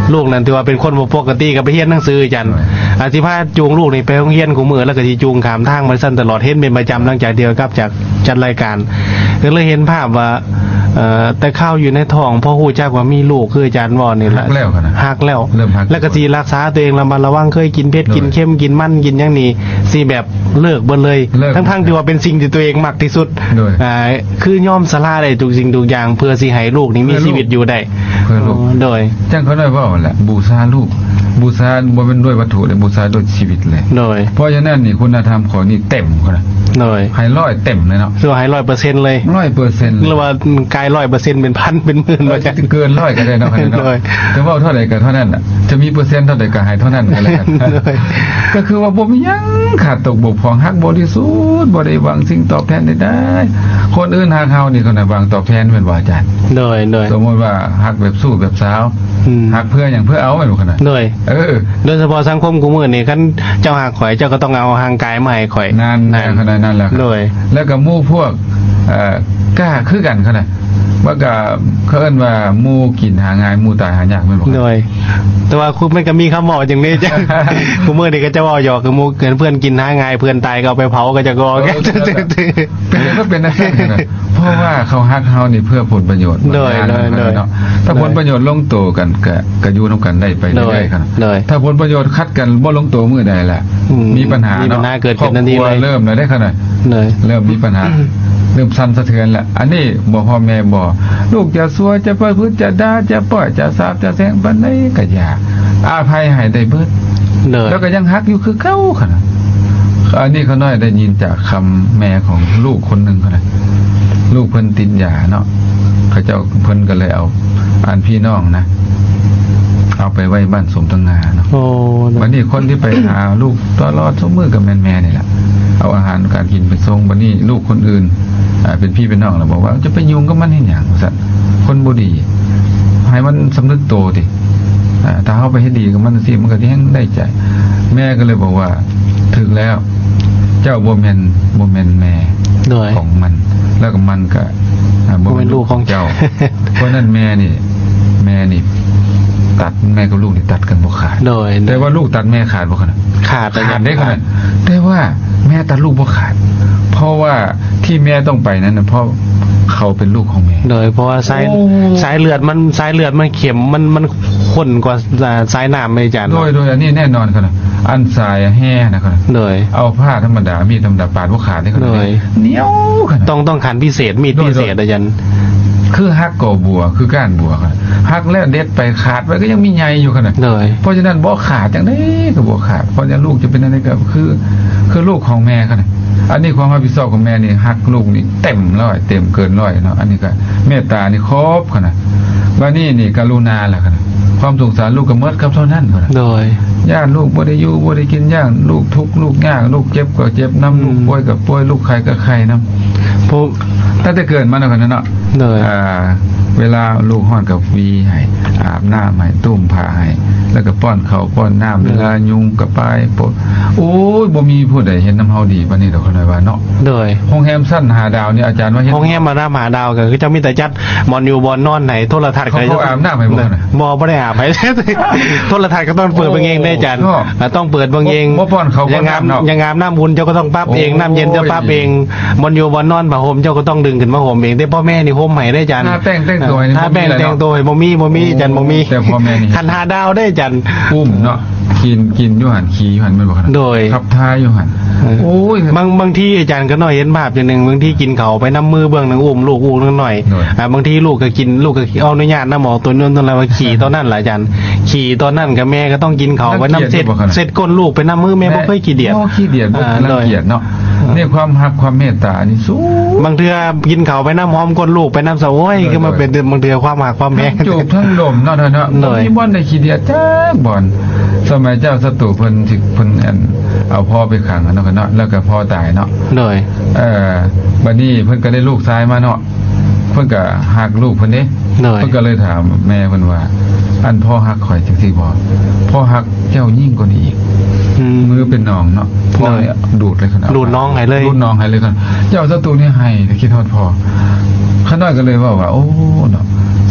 ลูกนั่นถือว่าเป็นคนบ่ปกติก็ไปเรียนหนังสือจันอาสิพาจูงลูกนี่ไปโรงเรียนของมื้อแล้วก็สิจูงข้ามทางมาซั่นตลอดเห็นเป็นประจำหลังจากเดียวกับจากจัดรายการก็เลยเห็นภาพว่าเอ่อแต่ข้าวอยู่ในท้องพอฮู้จักว่ามีลูกคืออาจารย์ว่านี่แหละฮักแล้วนะฮักแล้วเริ่มฮักแล้วก็สิรักษาตัวเองระมัดระวังเคยกินเผ็ดกินเค็มกินมันกินอย่างนี้สิแบบเลิกเบิดเลยเลิกทั้งๆที่ว่าเป็นสิ่งที่ตัวเองมักที่สุดโดยอ่าคือยอมสละได้ทุกสิ่งทุกอย่างเพื่อสิให้ลูกนี่มีชีวิตอยู่ได้เพื่อลูกโดยจังเขาได้ว่าแหละบูชาลูกบูชาบ่เป็นด้วยวัตถุเลยบูชาด้วยชีวิตเลยโดยเพราะฉะนั้นนี่คุณธรรมของนี่เต็มเขานะโดยให้ร้อยเต็มเลยเนาะคือว่าให้ร้อยเปอร์เซ็นต์เลยร้อยเปอร์เซ็นต์หรือว่ากายร้อยเปอร์เซ็นต์เป็นพันเป็นหมื่นว่าจะเกินร้อยก็ได้เนาะเนาะโดยจะว่าเท่าไหร่ก็เท่านั้นน่ะจะมีเปอร์เซ็นต์เท่าไหร่ก็ให้เท่านั้นก็แล้วกันโดยก็คือว่าบ่มีหยังขาดตกบกพร่องฮักบริสุทธิ์บ่ได้หวังสิ่งตอบแทนใดๆคนอื่นฮักเฮานี่ก็น่ะหวังตอบแทนเป็นว่าอาจารย์โดยโดยสมมุติว่าฮักแบบสู้แบบสาวอืมฮักเพื่อหยังเพื่อเอาแม่นบ่คั่นน่ะโดยเออโดยเฉพาะสังคมกูมือนี่คันเจ้าหากข่อยเจ้าก็ต้องเอาห่างกายมาให้ข่อยนั่นแหละขนาดนั้นแหละครับโดยแล้วก็หมู่พวกเอ่อกล้าคือกันขนาดว่าก็เขาเอิ้นว่าหมู่กินหาง่ายหมู่ตายหายากแม่นบ่โดย แต่ว่าคุณมันก็มีคำบอกอย่างนี้ จ้ะ กูมือนี่ก็จะบอกหยอกคือหมูเกินเพื่อนกินหาง่ายเพื่อนตายก็เอาไปเผาก็จะกอแกเป็นก็เป็นนักแสดงนะเพราะว่าเขาฮักเฮานี่เพื่อผลประโยชน์โดยโดยโดยเนาะถ้าผลประโยชน์ลงตัวกันก็ก็อยู่นํกันได้ไปโดเรื่ยอยๆครับโดยถ้าผลประโยชน์คัดกันบ่ลงตัวมื้อใดล่ะอืมมีปัญหามีปัเนาะญหาเกิดขึ้นทันทีครอบครัวเลยเริ่มแล้วได้ขนาดเลยเริ่มมีปัญหา เริ่มสั่นสะเทือนแล้วอันนี้บ่พ่อแม่บ่ลูกจะซัวจะประพฤติจะด่าจะปล่อยจะสาบจะแซงปานใดก็อย่าอาภัยให้ได้เบิดเลยแล้วก็ยังฮักอยู่คือเก่าขนาดอันนี้เขาน้อยได้ยินจากคำแม่ของลูกคนหนึ่งเขานะลูกเพิ่นติดยาเนาะเขาเจ้าเพิ่นก็เลยเอาอ่านพี่น้องนะเอาไปไว้บ้านสมตังงาเนาะโอ้วันนี้คนที่ไปหาลูกตลอดทุกมื้อกับแม่แม่นี่แหละเอาอาหารการกินไปส่งวันนี้ลูกคนอื่นอ่าเป็นพี่เป็นน้องแล้วบอกว่าจะไปยุ่งกับมันเฮ็ดหยังซั่นคนบ่ดีให้มันสำนึกโตติอ่าถ้าเฮาไปเฮ็ดดีกับมันสิมันก็สิแฮงได้ใจ แม่ก็เลยบอกว่าถึงแล้ว เจ้าบ่แม่นบ่แม่นแม่เลยของมัน แล้วก็มันก็อ่าบ่เป็นลูกของเจ้า เพราะนั้นแม่นี่ แม่นี่ ตัดแม่กับลูกนี่ตัดกันบ่ขาดโดยแต่ว่าลูกตัดแม่ขาดบ่ขนาดขาดขาดได้ขนาดแต่ว่าแม่ตัดลูกบ่ขาด เพราะว่าที่แม่ต้องไปนั้นนะเพราะเขาเป็นลูกของแม่โดยเพราะว่าสายโอ้สายเลือดมันสายเลือดมันเข็มมันมันข้นกว่าสายน้ำไม่จานโดยโดยอันนี้แน่นอนขนาดอันสายแห่นะครับโดยเอาผ้าธรรมดามีดธรรมดาปาดบ่ขาดได้ขนาดโดยเหนียวขนาดต้องต้องขันพิเศษมีดพิเศษอาจารย์คือฮักก่อบัวคือก้านบัวครับฮักแล้วเด็ดไปขาดไปก็ยังมีใยอยู่ขนาดโดยเพราะฉะนั้นบ่ขาดจังได๋ก็บ่ขาดเพราะฉะนั้นลูกจะเป็นอะไรก็คือคือลูกของแม่ขนาดอันนี้ความรับผิดชอบของแม่นี่ฮักลูกนี่เต็มร้อยเต็มเกินร้อยเนาะอันนี้ก็เมตตานี่ครบขนาดว่านี่นี่กรุณาล่ะขนาดความสงสารลูกก็หมดกับเท่านั้นขนาดโดยย่านลูกบ่ได้อยู่บ่ได้กินย่างลูกทุกข์ลูกยากลูกเจ็บก็เจ็บน้ำลูกป่วยก็ป่วยลูกไข้ก็ไข้น้ำพวกตั้งแต่เกิดมาแล้วกันเนาะโดยอ่าเวลาลูกฮ้อนกับวีให้อาบน้ำให้ตุ้มผ้าให้แล้วก็ป้อนข้าวป้อนน้ำเวลายุงกับปายปดโอ้ยบ่มีผู้ใดเห็นน้ำเฮาดีปานนี้ดอกคนใดว่าเนาะโดยโรงแรมสั้นหาดาวนี่อาจารย์ว่าเฮ็ดห้องแฮมมาหน้าหมาดาวก็คือเจ้ามีแต่จัดมอนอยู่บอนนอนไหนโทรทัศน์เขาเขาอาบน้ำให้บ่น่ะบ่บ่ได้อาบให้ โทรทัศน์ก็ต้องเปิดเบิ่งเองได้อาจารย์โอ้อ่าต้องเปิดเบิ่งเองบ่ป้อนเขาอย่างงามป้อนน้ำเนาะอย่างงามน้ำบุญเจ้าก็ต้องปรับเองโอ้น้ำเย็นเจ้าปรับเองมอนอยู่บอนนอนผ้าห่มเจ้าก็ต้องดึงขึ้นมาห่มเองแต่พ่อแม่นี่ห่มให้ได้อาจารย์หน้าแป้งแต่งตัวนี่ถ้าแป้งบ่มีอะไรแต่งตัวให้บ่มีบ่มีอาจารย์บ่มีแต่พ่อแม่นี่คันหาดาวได้อาจารย์อุ้มเนาะกินกินอยู่หั่นขี้อยู่หั่นแม่นบ่ครับโดยขับท้ายอยู่หั่นโอ้ยบางบางทีอาจารย์ก็น้อยเห็นภาพอย่างหนึ่งบางทีกินเขาวไปน้ำมือเบื้องหนึ่งอุ้มลูกอุ้มนึงหน่อยหน่อยอ่าบางทีลูกก็กินลูกก็เอาอนุญาตน้ำหมอตัวนู้นตัวอะไรว่าขี่ตอนนั้นแหละอาจารย์ขี่ตอนนั้นกับแม่ก็ต้องกินเขาวไปน้ำเสร็จรังเกียจอยู่บ่ขนาดเสร็จก้นลูกไปน้ำมือแม่บ่เคยขี้เดียดโอ้ขี้เดียดบ่อ่ารังเกียจเนาะนี่ความรักความเมตตานี่สูงบางเทื่อกินเขาวไปน้ำหอมก้นลูกไปน้ำสะโอ้ยหน่อยคือมาเป็นบางเทื่อความหักความแพทั้งงจูบทั้งดมเนาะเนาะเนาะหน่อยมีบ่อนได้ขี้เดียดจักบ่อนสมัยเจ้าสตูเพิ่นสิเพิ่นอันเอาพ่อไปขังอะเนาะเนาะแล้วก็พ่อตายเนาะหน่อยเอ่อบัดนี้เพิ่นก็ได้ลูกชายมาเนาะเพิ่นก็ฮักลูกเพิ่นเด้หน่อยเพิ่นก็เลยถามแม่เพิ่นว่า อันพ่อฮักข่อยจังซี่บ่พ่อฮักเจ้ายิ่งกว่านี้อีกอืมมือเป็นหนองเนาะพ่อเนี่ยดูดเลยขนาดดูดน้องให้เลยดูดน้องให้เลยขนาดเจ้าศัตรูนี่ให้แต่คิดฮอดพ่อข้าน้อยก็เลยว่าว่าโอ้เนาะส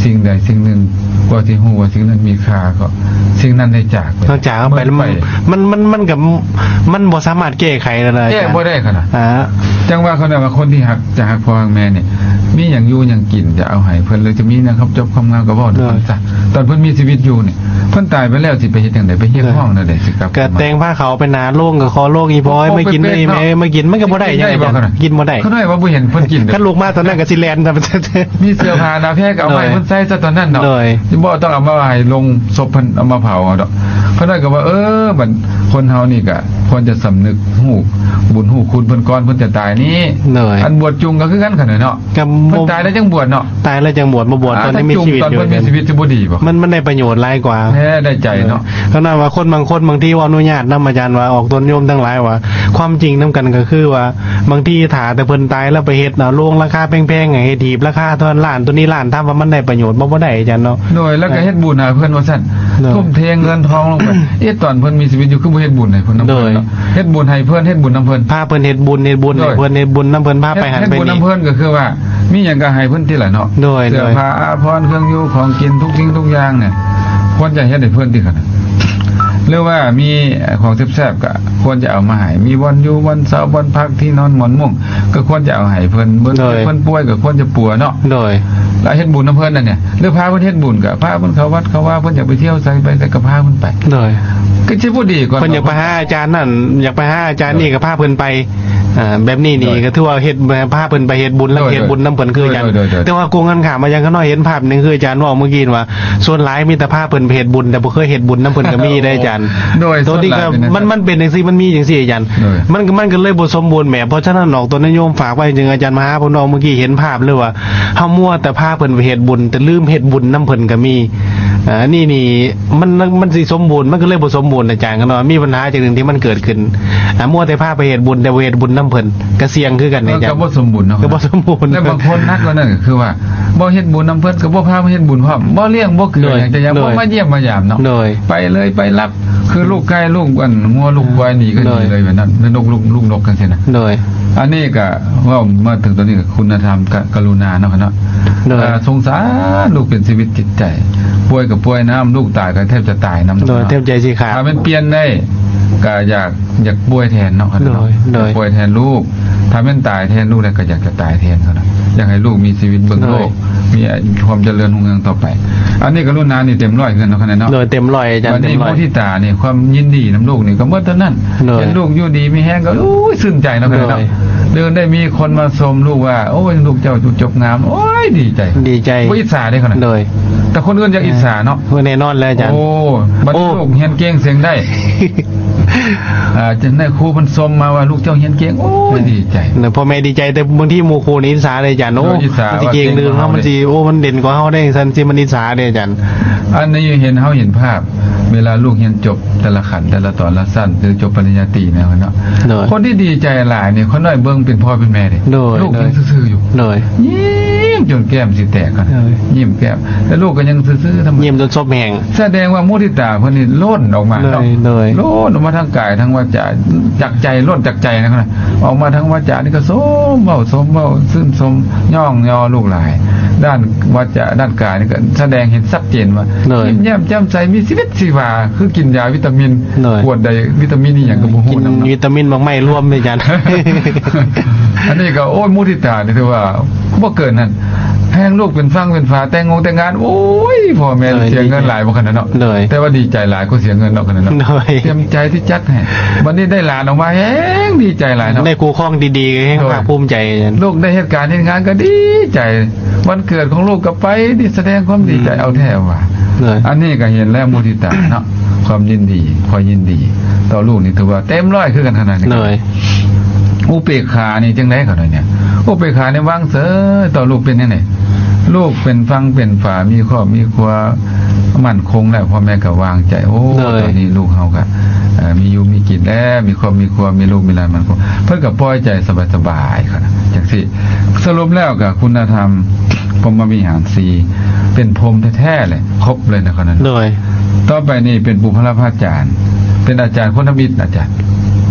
สิ่งใดสิ่งหนึ่งกว่าที่ฮู้ว่าสิ่งนั้นมีค่าก็สิ่งนั้นได้จากไปนอกจากเอาไปแล้วมันมันมันกับมันบ่สามารถแก้ไขได้เลยแก้บ่ได้ขนาดอ่าจังว่าเขาเนี่ยว่าคนที่หักจะหักพ่อหักแม่เนี่ยมีอย่างอยู่อย่างกินจะเอาให้เพิ่นเลยจะมีนะครับจบความงามก็บ่ทุกคนซะตอนเพิ่นมีชีวิตอยู่เนี่ยเพิ่นตายไปแล้วสิไปเฮ็ดจังได๋ไปเฮ็ดห้องนั่นได้สิครับก็แต่งผ้าเขาวไปหนาโล่งกับคอโล่งอีพอยไม่กินไม่แม่ไม่กินมันก็บ่ได้ยังไงจ้ะกินบ่ได้เขาได้ว่าบ่เห็นเพิ่นกินคันลูกมาตอนนั้นก็สิแลนมีเสื้อผ้าหน้าแพรก็เอาไว้เพิ่นใส่ซะตอนนั้นเนาะเลยสิบ่ต้องเอามาให้ลงศพเพิ่นเอามาเผาเอาดอกเขาได้ก็ว่าเออบัดคนเฮานี่ก็ควรจะสำนึกฮู้บุญฮู้คุณเพิ่นก่อนเพิ่นจะตายนี้เลยอันบวชจุงก็คือกันคั่นเนาะกับเพิ่นตายแล้วจังบวชเนาะตายแล้วจังบวชมาบวชตอนนี้มีชีวิตตอนอยู่เพิ่นมีชีวิตจะบ่ดีบ่มันมันได้ประโยชน์หลายกว่าแท้ได้ใจเนาะเพราะนั้นว่าคนบางคนบางที่ว่าอนุญาตนำอาจารย์ว่าออกตนโยมทั้งหลายว่า ความจริงนํกันก็คือว่าบางที่ถาแต่เพิ่นตายแล้วไปเฮ็ดเอาโรงราคาแพงๆไงเฮ็ดหีบราคาเท่านั้นล้านตัวนี้ล้านถามว่ามันได้ประโยชน์บ่บ่ได้อาจารย์เนาะโดยแล้วก็เฮ็ดบุญหาเพิ่นว่าซั่นเนอะทุ่มเทเงินทองลงไปเอ๊ะตอนเพิ่นมีชีวิตอยู่คือบ่เฮ็ดบุญให้เพิ่นนำเพิ่นเนาะเฮ็ดบุญให้เพิ่นเฮ็ดบุญนำเพิ่นพาเพิ่นเฮ็ดบุญเฮ็ดบุญให้เพิ่นเฮ็ดบุญนํเพิ่นพาไปหันเฮ็ดไปบุญนี่นำเพิ่นก็คือว่ามีหยังก็ให้เพิ่นทีละเนาะโดยเสื้อโดยผ้าอาภรณ์เครื่องอยู่ของกินทุกสิ่งทุกอย่างเนี่ยควรจะเฮ็ดให้เพิ่นที่กันหรือว่ามีของแซ่บๆก็ควรจะเอามาให้มีวันอยู่วันเสาร์วันพักที่นอนหมอนมุ้งก็ควรจะเอาให้เพิ่นเบิ่งเพิ่นป่วยก็ควรจะปัวเนาะโดยแล้วเฮ็ดบุญนำเพิ่นนั่นเนี่ยหรือพาเพิ่นเฮ็ดบุญก็พาเพิ่นเข้าวัดเข้าว่าเพิ่นอยากไปเที่ยวไสไปแต่ก็พาเพิ่นไปโดยก็สิบ่ดีกว่าเพิ่นอยากไปหาอาจารย์นั่นอยากไปหาอาจารย์นี่ก็พาเพิ่นไปอ่าแบบนี้นี่ก็ถือว่าเฮ็ดพาเพิ่นไปเฮ็ดบุญแล้วเฮ็ดบุญนํเพิ่นคืออาจารย์แต่ว่าโกงกันข้ามมายังก็น้อยเห็นภาพนึงคืออาจารย์ว่าเมื่อกี้ว่าส่วนหลายมีแต่พาเพิ่นไปเฮ็ดบุญแต่บ่เคยเฮ็ดบุญนํเพิ่นก็มีได้อาจารย์โดยตัวนี้ก็มันมันเป็นจังซี่มันมีจังซี่อาจารย์มันก็มันก็เลยบ่สมบูรณ์แหมเพราะฉะนั้นออกตัวนิยมฝากไว้จึงอาจารย์มหาพนองเมื่อกี้เห็นภาพเลยว่าเฮามั่วแต่พาเพิ่นไปเฮ็ดบุญแต่ลืมเฮ็ดบุญนํเพิ่นก็มีอ่านี่นี่มันมันสิสมบูรณ์มันก็เลยบ่สมบูรณ์อาจารย์ก็เนาะมีปัญหาจังนึงที่มันเกิดขึ้นอ่ามั่วแต่พาไปเฮ็ดบุญแต่บ่เฮ็ดบุญนํเพิ่นก็เสี่ยงคือกันอาจารย์ก็บ่สมบูรณ์เนาะก็บ่สมบูรณ์แล้วบางคนนักกว่านั้นก็คือว่าบ่เฮ็ดบุญนำเพิ่นก็บ่พามาเฮ็ดบุญพร้อมบ่เลี้ยงบ่เกลือหยังแต่ยังบ่มาเยี่ยมมายามเนาะโดยไปเลยไปรับคือลูกไก่ลูกอันงัวลูกควายนี่ก็ดีเลยแบบนั้นแล้วนกลูกลูกนกกันซี่นะโดยอันนี้ก็ว่ามาถึงตอนนี้ก็คุณธรรมกรุณาเนาะเนาะโดยอ่าสงสารลูกเป็นชีวิตจิตใจป่วยก็ป่วยน้ำลูกตายก็แทบจะตายน้ำโดยเต็มใจสิขาดถ้ามันเปลี่ยนได้ก็อยากอยากป่วยแทนเนาะเนาะโดยโดยป่วยแทนลูกถ้ามันตายแทนลูกแล้วก็อยากจะตายแทนเขานะอยากให้ลูกมีชีวิตเบิ่งโลกมีความเจริญรุ่งเรืองต่อไป อันนี้กรุณานี่เต็มร้อยขึ้นเนาะขนาดเนาะโดยเต็มร้อยอาจารวันย์เต็นี้มร้อยผู้ที่ตาเนี่ยความยินดีน้ำลูกนี่ก็เมื่อเท่านั้นโดยเห็นลูกอยู่ดีมีแห้งก็โอ้ยซึ้งใจเนาะขนาดเนาะโดยเดินได้มีคนมาชมลูกว่าโอ้ยลูกเจ้าจบงามโอ้ยดีใจดีใจบ่อิจฉาได้ขนาดโดยแต่คนอื่นอยากอิจฉาเนาะแน่นอนเลยอาจารย์โอ้บัดนี้โอ้ลูกเฮียนเก่งเสียงได้ อ่าจะได้ครูมันชมมาว่าลูกเจ้าเฮียนเก่งโอ้ยดีใจเนี่ยพ่อแม่ดีใจแต่บางทีหมู่ครูนี่อิจฉาเลยอาจารย์โอ้เอออิจฉามันสิเก่งว่าเก่งลืมกว่าเฮาเรามัมันสิโอ้มันเด่นกว่าเฮาได้ซั่นสิมันอิจฉาเด้อาจารย์อันนี้เห็นเฮาเห็นภาพ เวลาลูกเรียนจบแต่ละขันแต่ละตอนละสั้นหรือจบปริญญาตรีเนี่ยเนาะโดยคนที่ดีใจหลายเนี่ยคนน้อยเบิ่งเป็นพ่อเป็นแม่เด้โดยลูกยังซื่อๆอยู่โดยยิ้มจนแก้มสิแตกกันโดยยิ้มแก้มแต่ลูกก็ยังซื่อๆทำไมเยี่ยมจนซบแห้งแสดงว่ามุทิตาเพิ่นนี่ล้นออกมาโดยเนาะโดยล้นออกมาทั้งกายทั้งวาจาจากใจล้นจากใจนะครับออกมาทั้งวาจานี่ก็สมเว้าสมเว้าซื่นสมย่องยอลูกหลาย ด้านวาจาด้านกายนี่ก็แสดงเห็นชัดเจนว่าโดยยิ้มแย้มแจ่มใสมีชีวิตชีวาคือกินยาวิตามินโดยขวดใดวิตามินนี่หยังก็บ่ฮู้กินนำเนาะวิตามินบางไม่รวมเลยอาจารย์อันนี้ก็โอ้ยมุทิตานี่ถือว่าบ่เกินนั่นแพงลูกเป็นฟังเป็นฝาแต่งงแต่งงานโอ้ยพ่อแม่โดยเสียเงินหลายบ่ขนาดเนาะโดยแต่ว่าดีใจหลายก็เสียเงินเนาะขนาดเนาะโดยเตรียมใจที่จัดให้วันนี้ได้หลานออกมาแฮงดีใจหลายเนาะได้ครูคล้องดีๆให้ภาคภูมิใจอาจารย์ลูกได้เหตุการณ์เหตุงานก็ดีใจ วันเกิดของลูกก็ไปดิแสดงความดีใจเอาแท้ว่าเลยอันนี้ก็เห็นแล้วมุทิตาเนาะความยินดีพอยินดี ต่อลูกนี่ถือว่าเต็มร้อยคือกันขนาดนี้เลยอุเบกขานี่จังได๋เขาเนี่ย อุเบกขานี่วางเสยต่อลูกเป็นจังได๋ลูกเป็นฟังเป็นฝามีครอบมีครัวมั่นคงแล้วพ่อแม่ก็วางใจโอ้ตอนนี้ลูกเฮาก็เอ่อมีอยู่มีกินแล้วมีครอบมีครัวมีลูกมีหลานมันคงเพิ่นก็ปล่อยใจสบายๆครับจังซี่สรุปแล้วก็คุณธรรมพรหมวิหารสี่เป็นพรหมแท้ๆเลยครบเลยนะครับนั้นเลยต่อไปนี่เป็นบุพลภาจารย์เป็นอาจารย์คนธมิตรอาจารย์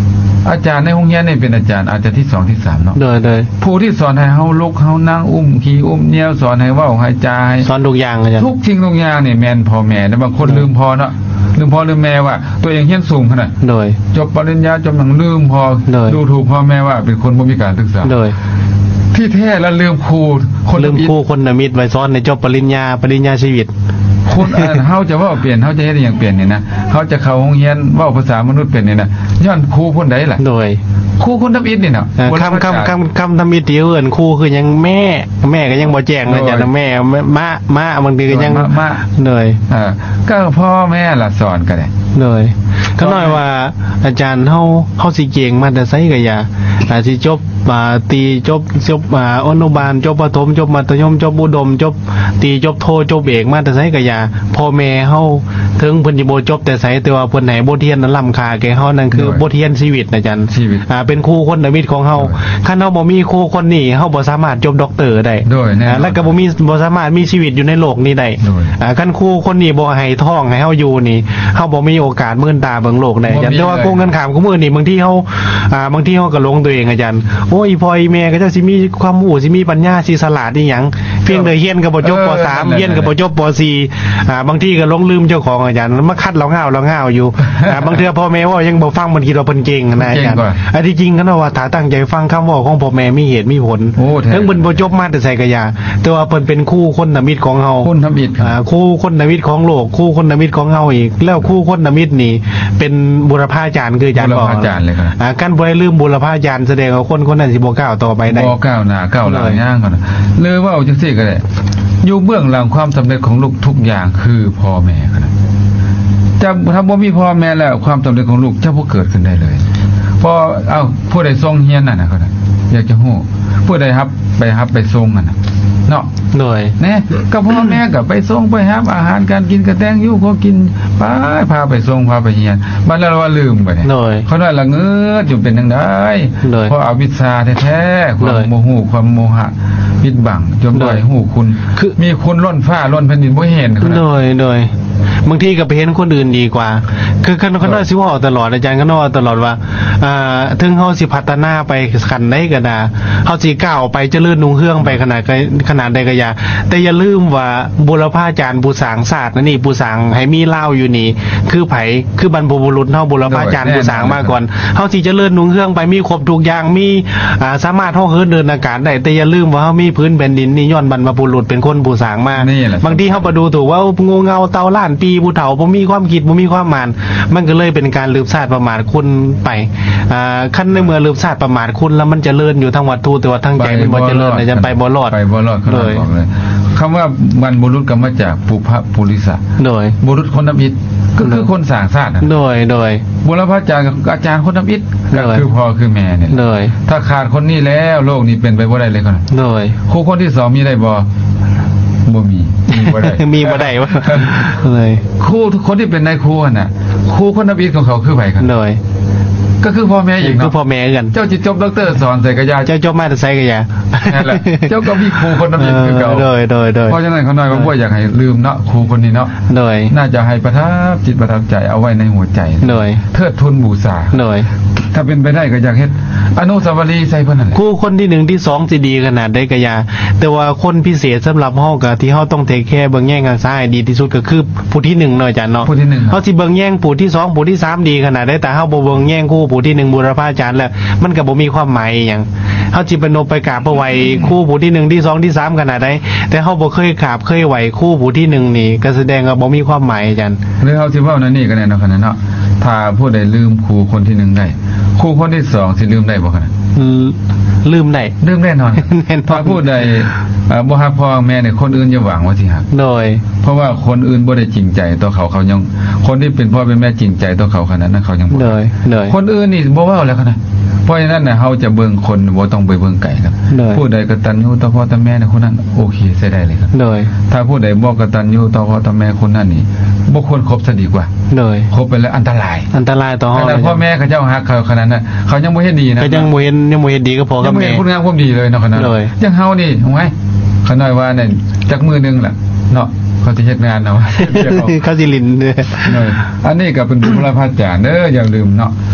อาจารย์ในโรงเรียนนี่เป็นอาจารย์อาจจะที่สองที่สามเนาะโดยโดยผู้ที่สอนให้เฮาลุกเฮานั่งอุ้มขี่อุ้มเหนี่ยวสอนให้เว้าให้จาให้สอนทุกอย่างอาจารย์ทุกสิ่งทุกอย่างนี่แม่นพ่อแม่แต่บางคนลืมพ่อเนาะลืมพ่อลืมแม่ว่า ตัวเองเรียนสูงขนาดโดยจบปริญญาจบหนังลืมพ่อโดยดูถูกพ่อแม่ว่าเป็นคนบ่มีการศึกษาโดยที่แท้แล้วลืมครูคนลืมอีกคู่คนนมิตรไว้ซ้อนในจบปริญญาปริญญาชีวิตคนอันนั้นเฮาจะเว้าเปลี่ยนเฮาจะเฮ็ดอย่างเปลี่ยนนี่นะเฮาจะเข้าโรงเรียนเว้าภาษามนุษย์เป็นนี่นะย้อนครูคนใดล่ะโดยครูคนทับอิฐนี่เนาะเอ่อคำคำคำคำทำมิตรที่เอื่นคู่คือยังแม่แม่ก็ยังบ่แจ้งนะอาจารย์นะแม่มามาบางทีก็ยังมามาโดยเออก็พ่อแม่ล่ะสอนก็ได้เลยก็น้อยว่าอาจารย์เฮาเฮาสิเก่งมาแต่ไสก็อย่าอาสิจบอ่าตีจบจบอ่าอนุบาลจบประถมจบมัธยมจบอุดมจบตีจบโทจบเอกมาแต่ไสก็อย่าพ่อแม่เฮาถึงเพิ่นสิบ่จบแต่ไสแต่ว่าเพิ่นให้บทเรียนนั้นล้ำค่าแก่เฮานั่นคือบทเรียนชีวิตนะอาจารย์ชีวิตอ่าเป็นครูคนชีวิตของเฮาคันเฮาบ่มีครูคนนี้เฮาบ่สามารถจบด็อกเตอร์ได้โดยแน่นอนอ่าแล้วก็บ่มีบ่สามารถมีชีวิตอยู่ในโลกนี้ได้โดยอ่าคันครูคนนี้บ่ให้ท่องให้เฮาอยู่นี่เฮาบ่มีโอกาสมื่นตาเบิ่งโลกได้อาจารย์แต่ว่าโกงกันขามของมื้อนี่บางทีเฮาอ่าบางทีเฮาก็หลงตัวเองอาจารย์โอ้ยพ่ออีแม่ก็เจ้าสิมีความรู้สิมีปัญญาสิฉลาดอีหยังเพียงแต่เรียนก็บ่จบป .สาม เรียนก็บ่จบป .สี่ อ่าบางทีก็หลงลืมเจ้าของอาจารย์มาคัดเราง่าวเราง่าวอยู่อ่าบางเทื่อพ่อแม่เว้ายังบ่ฟังมันคิดว่าเพิ่นเก่งนะอาจารย์อันที่จริงก็ว่าถ้าตั้งใจฟังคำเว้าของพ่อแม่มีเหตุมีผลโอ้แท้ถึงเพิ่นบ่จบมาแต่ไสก็อย่าแต่ว่าเพิ่นเป็นคู่คนนมิตรของเฮาคนทับอิฐคอ่ารับคู่คนนมิตรของโลกคู่คนนมิตรของเฮาอีก แล้วคู่คนนมิตรนี่เป็นบุรพาจารย์คืออาจารย์บอกบุรพาจารย์เลยครับอ่ากันบ่ได้ลืมบุรพาจารย์แสดงว่าคนคนนั้นสิบ่ก้าวต่อไปได้บ่ก้าวหน้าก้าวหลังย่างก่อนนะหรือว่าเอาจังซี่ก็ได้อยู่เบื้องหลังความสำเร็จของลูกทุกอย่างคือพ่อแม่ครับจะถ้าบ่มีพ่อแม่แล้วความสำเร็จของลูกจะบ่เกิดขึ้นได้เลยพอเอ้าผู้ใดส่งเรียนนั่นน่ะก็ได้อยากจะฮู้ผู้ใดรับไปรับไปส่งนั่นน่ะเนาะโดยแน่ก็พ่อแม่ก็ไปส่งไปรับอาหารการกินกระแตงอยู่ก็กินไปพาไปส่งพาไปเรียนบัดแล้วว่าลืมไปเนี่ยโดยเขาน้อยละเงิดอยู่เป็นจังได๋โดยเพราะอวิชชาแท้ๆความโดยโมโหความโมหะปิดบังจนโดบ่ยให้ฮู้คุณคือมีคุณล้นฟ้าล้นแผ่นดินบ่เห็นเขานะโดยโดยบางทีก็ไปเห็นคนอื่นดีกว่า คือคันคันว่าสิเว้าตลอดอาจารย์ก็เนาะตลอดว่าอ่าถึงเฮาสิพัฒนาไปขั้นใดก็ได้เฮาสิก้าวไปเจริญรุ่งเรืองไปขนาดใดขนาดใดก็อย่าแต่อย่าลืมว่าบุรพาจารย์ผู้สร้างศาสตร์นั่นนี่ผู้สร้างให้มีเล่าอยู่นี่คือไผคือบรรพบุรุษเฮาบุรพาจารย์ผู้สร้างมาก่อนเฮาสิเจริญรุ่งเรืองไปมีครบทุกอย่างมีอ่าสามารถเฮาเฮิรเดินอากาศได้แต่อย่าลืมว่าเฮามีพื้นแผ่นดินนี่ย้อนบรรพบุรุษเป็นคนผู้สร้างมานี่แหละบางทีเฮาบ่ดูถูกว่างูเงาเตาล้านปีผู้เฒ่าบ่มีความคิดบ่มีความหมานมันก็เลยเป็นการลืมชาติประมาทคุณไปอ่าคันในเมื่อลืมชาติประมาทคุณแล้วมันเจริญอยู่ทั้งวัตถุแต่ว่าทั้งใจมันบ่เจริญอาจารย์ไปบ่รอดไปบ่รอดเขาเลยบอกเลยคำว่าบรรพบุรุษก็มาจากปุพพปุริสะโดยบุรุษคนทำอิฐก็คือคนสร้างชาติน่ะโดยโดยบุรพาจารย์กับอาจารย์คนทำอิฐก็เลยคือพ่อคือแม่เนี่ยโดยถ้าขาดคนนี้แล้วโลกนี้เป็นไปบ่ได้เลยคนโดยครูคนที่สองมีได้บ่บ่มีมีบ่ได้มีบ่ได้วะเลยครูทุกคนที่เป็นนายครูน่ะครูคนทำอิฐของเขาคือไผครับโดยก็คือพ่อแม่อีกคือเนาะพ่อแม่กันเจ้าจิตจบด็อกเตอร์สอนใส่กระยาเจ้าจบมาแต่ไสก็อย่านั่นแหละเจ้าก็มีครูคนทำอิฐคือเก่าโดยโดยโดยเพราะฉะนั้นเขาน้อยก็บ่อยากให้ลืมเนาะครูคนนี้เนาะโดยน่าจะให้ประทับจิตประทับใจเอาไว้ในหัวใจโดยเทิดทุนบูชาโดยถ้าเป็นไปได้ก็อยากเฮ็ดอนุสาวรีย์ใส่เพิ่นนั่นแหละคู่คนที่หนึ่งที่สองสิดีขนาดได้กะยาแต่ว่าคนพิเศษสำหรับเฮาก็ที่เฮาต้องเทคแคร์เบิ่งแย่งกันซ้ายดีที่สุดก็คือผู้ที่หนึ่งเนาะอาจารย์เนาะผู้ที่หนึ่งครับเฮาสิเบิ่งแย่งผู้ที่สองผู้ที่สามดีขนาดได้แต่เฮาบ่เบิ่งแย่งคู่ผู้ที่หนึ่งบูรพาจารย์แล้วมันก็บ่มีความหมายอิหยังเฮาสิไปนบไปกราบไปไหว้คู่ผู้ที่หนึ่งที่สองที่สามขนาดใดแต่เฮาบ่เคยกราบเคยไหว้คู่ผู้ที่หนึ่งนี่ก็แสดงว่าบ่มีความหมายอาจารย์หรือเฮาสิเว้านั่นนี่ก็ได้เนาะคั่นน่ะเนาะถ้าผู้ใดลืมครูคนที่หนึ่งได้ครูคนที่สองสิลืมได้บ่คั่นน่ะอืมลืมได้ลืมแน่นอนแน่นอนถ้าผู้ใดเอ่อบ่ฮักพ่อแม่เนี่ยคนอื่นอย่าหวังว่าสิฮักโดยเพราะว่าคนอื่นบ่ได้จริงใจต่อเขาเขายังคนที่เป็นพ่อเป็นแม่จริงใจต่อเขาขนาดนั้นเขายังบ่โดยโดยคนอื่นนี่บ่เว้าแล้วคั่นน่ะเพราะฉะนั้นน่ะเฮาจะเบิ่งคนบ่ต้องไปเบิ่งไกลครับโดยผู้ใดกตัญญูต่อพ่อต่อแม่เนี่ยคนนั้นโอเคใช้ได้เลยครับโดยถ้าผู้ใดบ่กตัญญูต่อพ่อต่อแม่คนนั้นนี่บ่ควรคบซะดีกว่าโดยคบไปแล้วอันตรายอันตรายต่อขเฮานาดพ่อแม่เขาเจ้าฮักเขาขนาดนั้นเขายังบ่เฮ็ดดีนะก็ยังบ่เห็นยังบ่เห็นดีก็พอยักับงบ่แม่เห็นคุณงามความดีเลยเนาะขนาดเลยยังเฮานี่โอ้ยเขาน้อยว่าเนี่ยจักมือหนึงล่ะเนาะเขาสิเฮ็ดงานเอา เดี๋ยวเขาเขาสิลินเด้อเนยอันนี้ก็เป็นบุรพาจารย์เด้ออย่าลืมเนาะ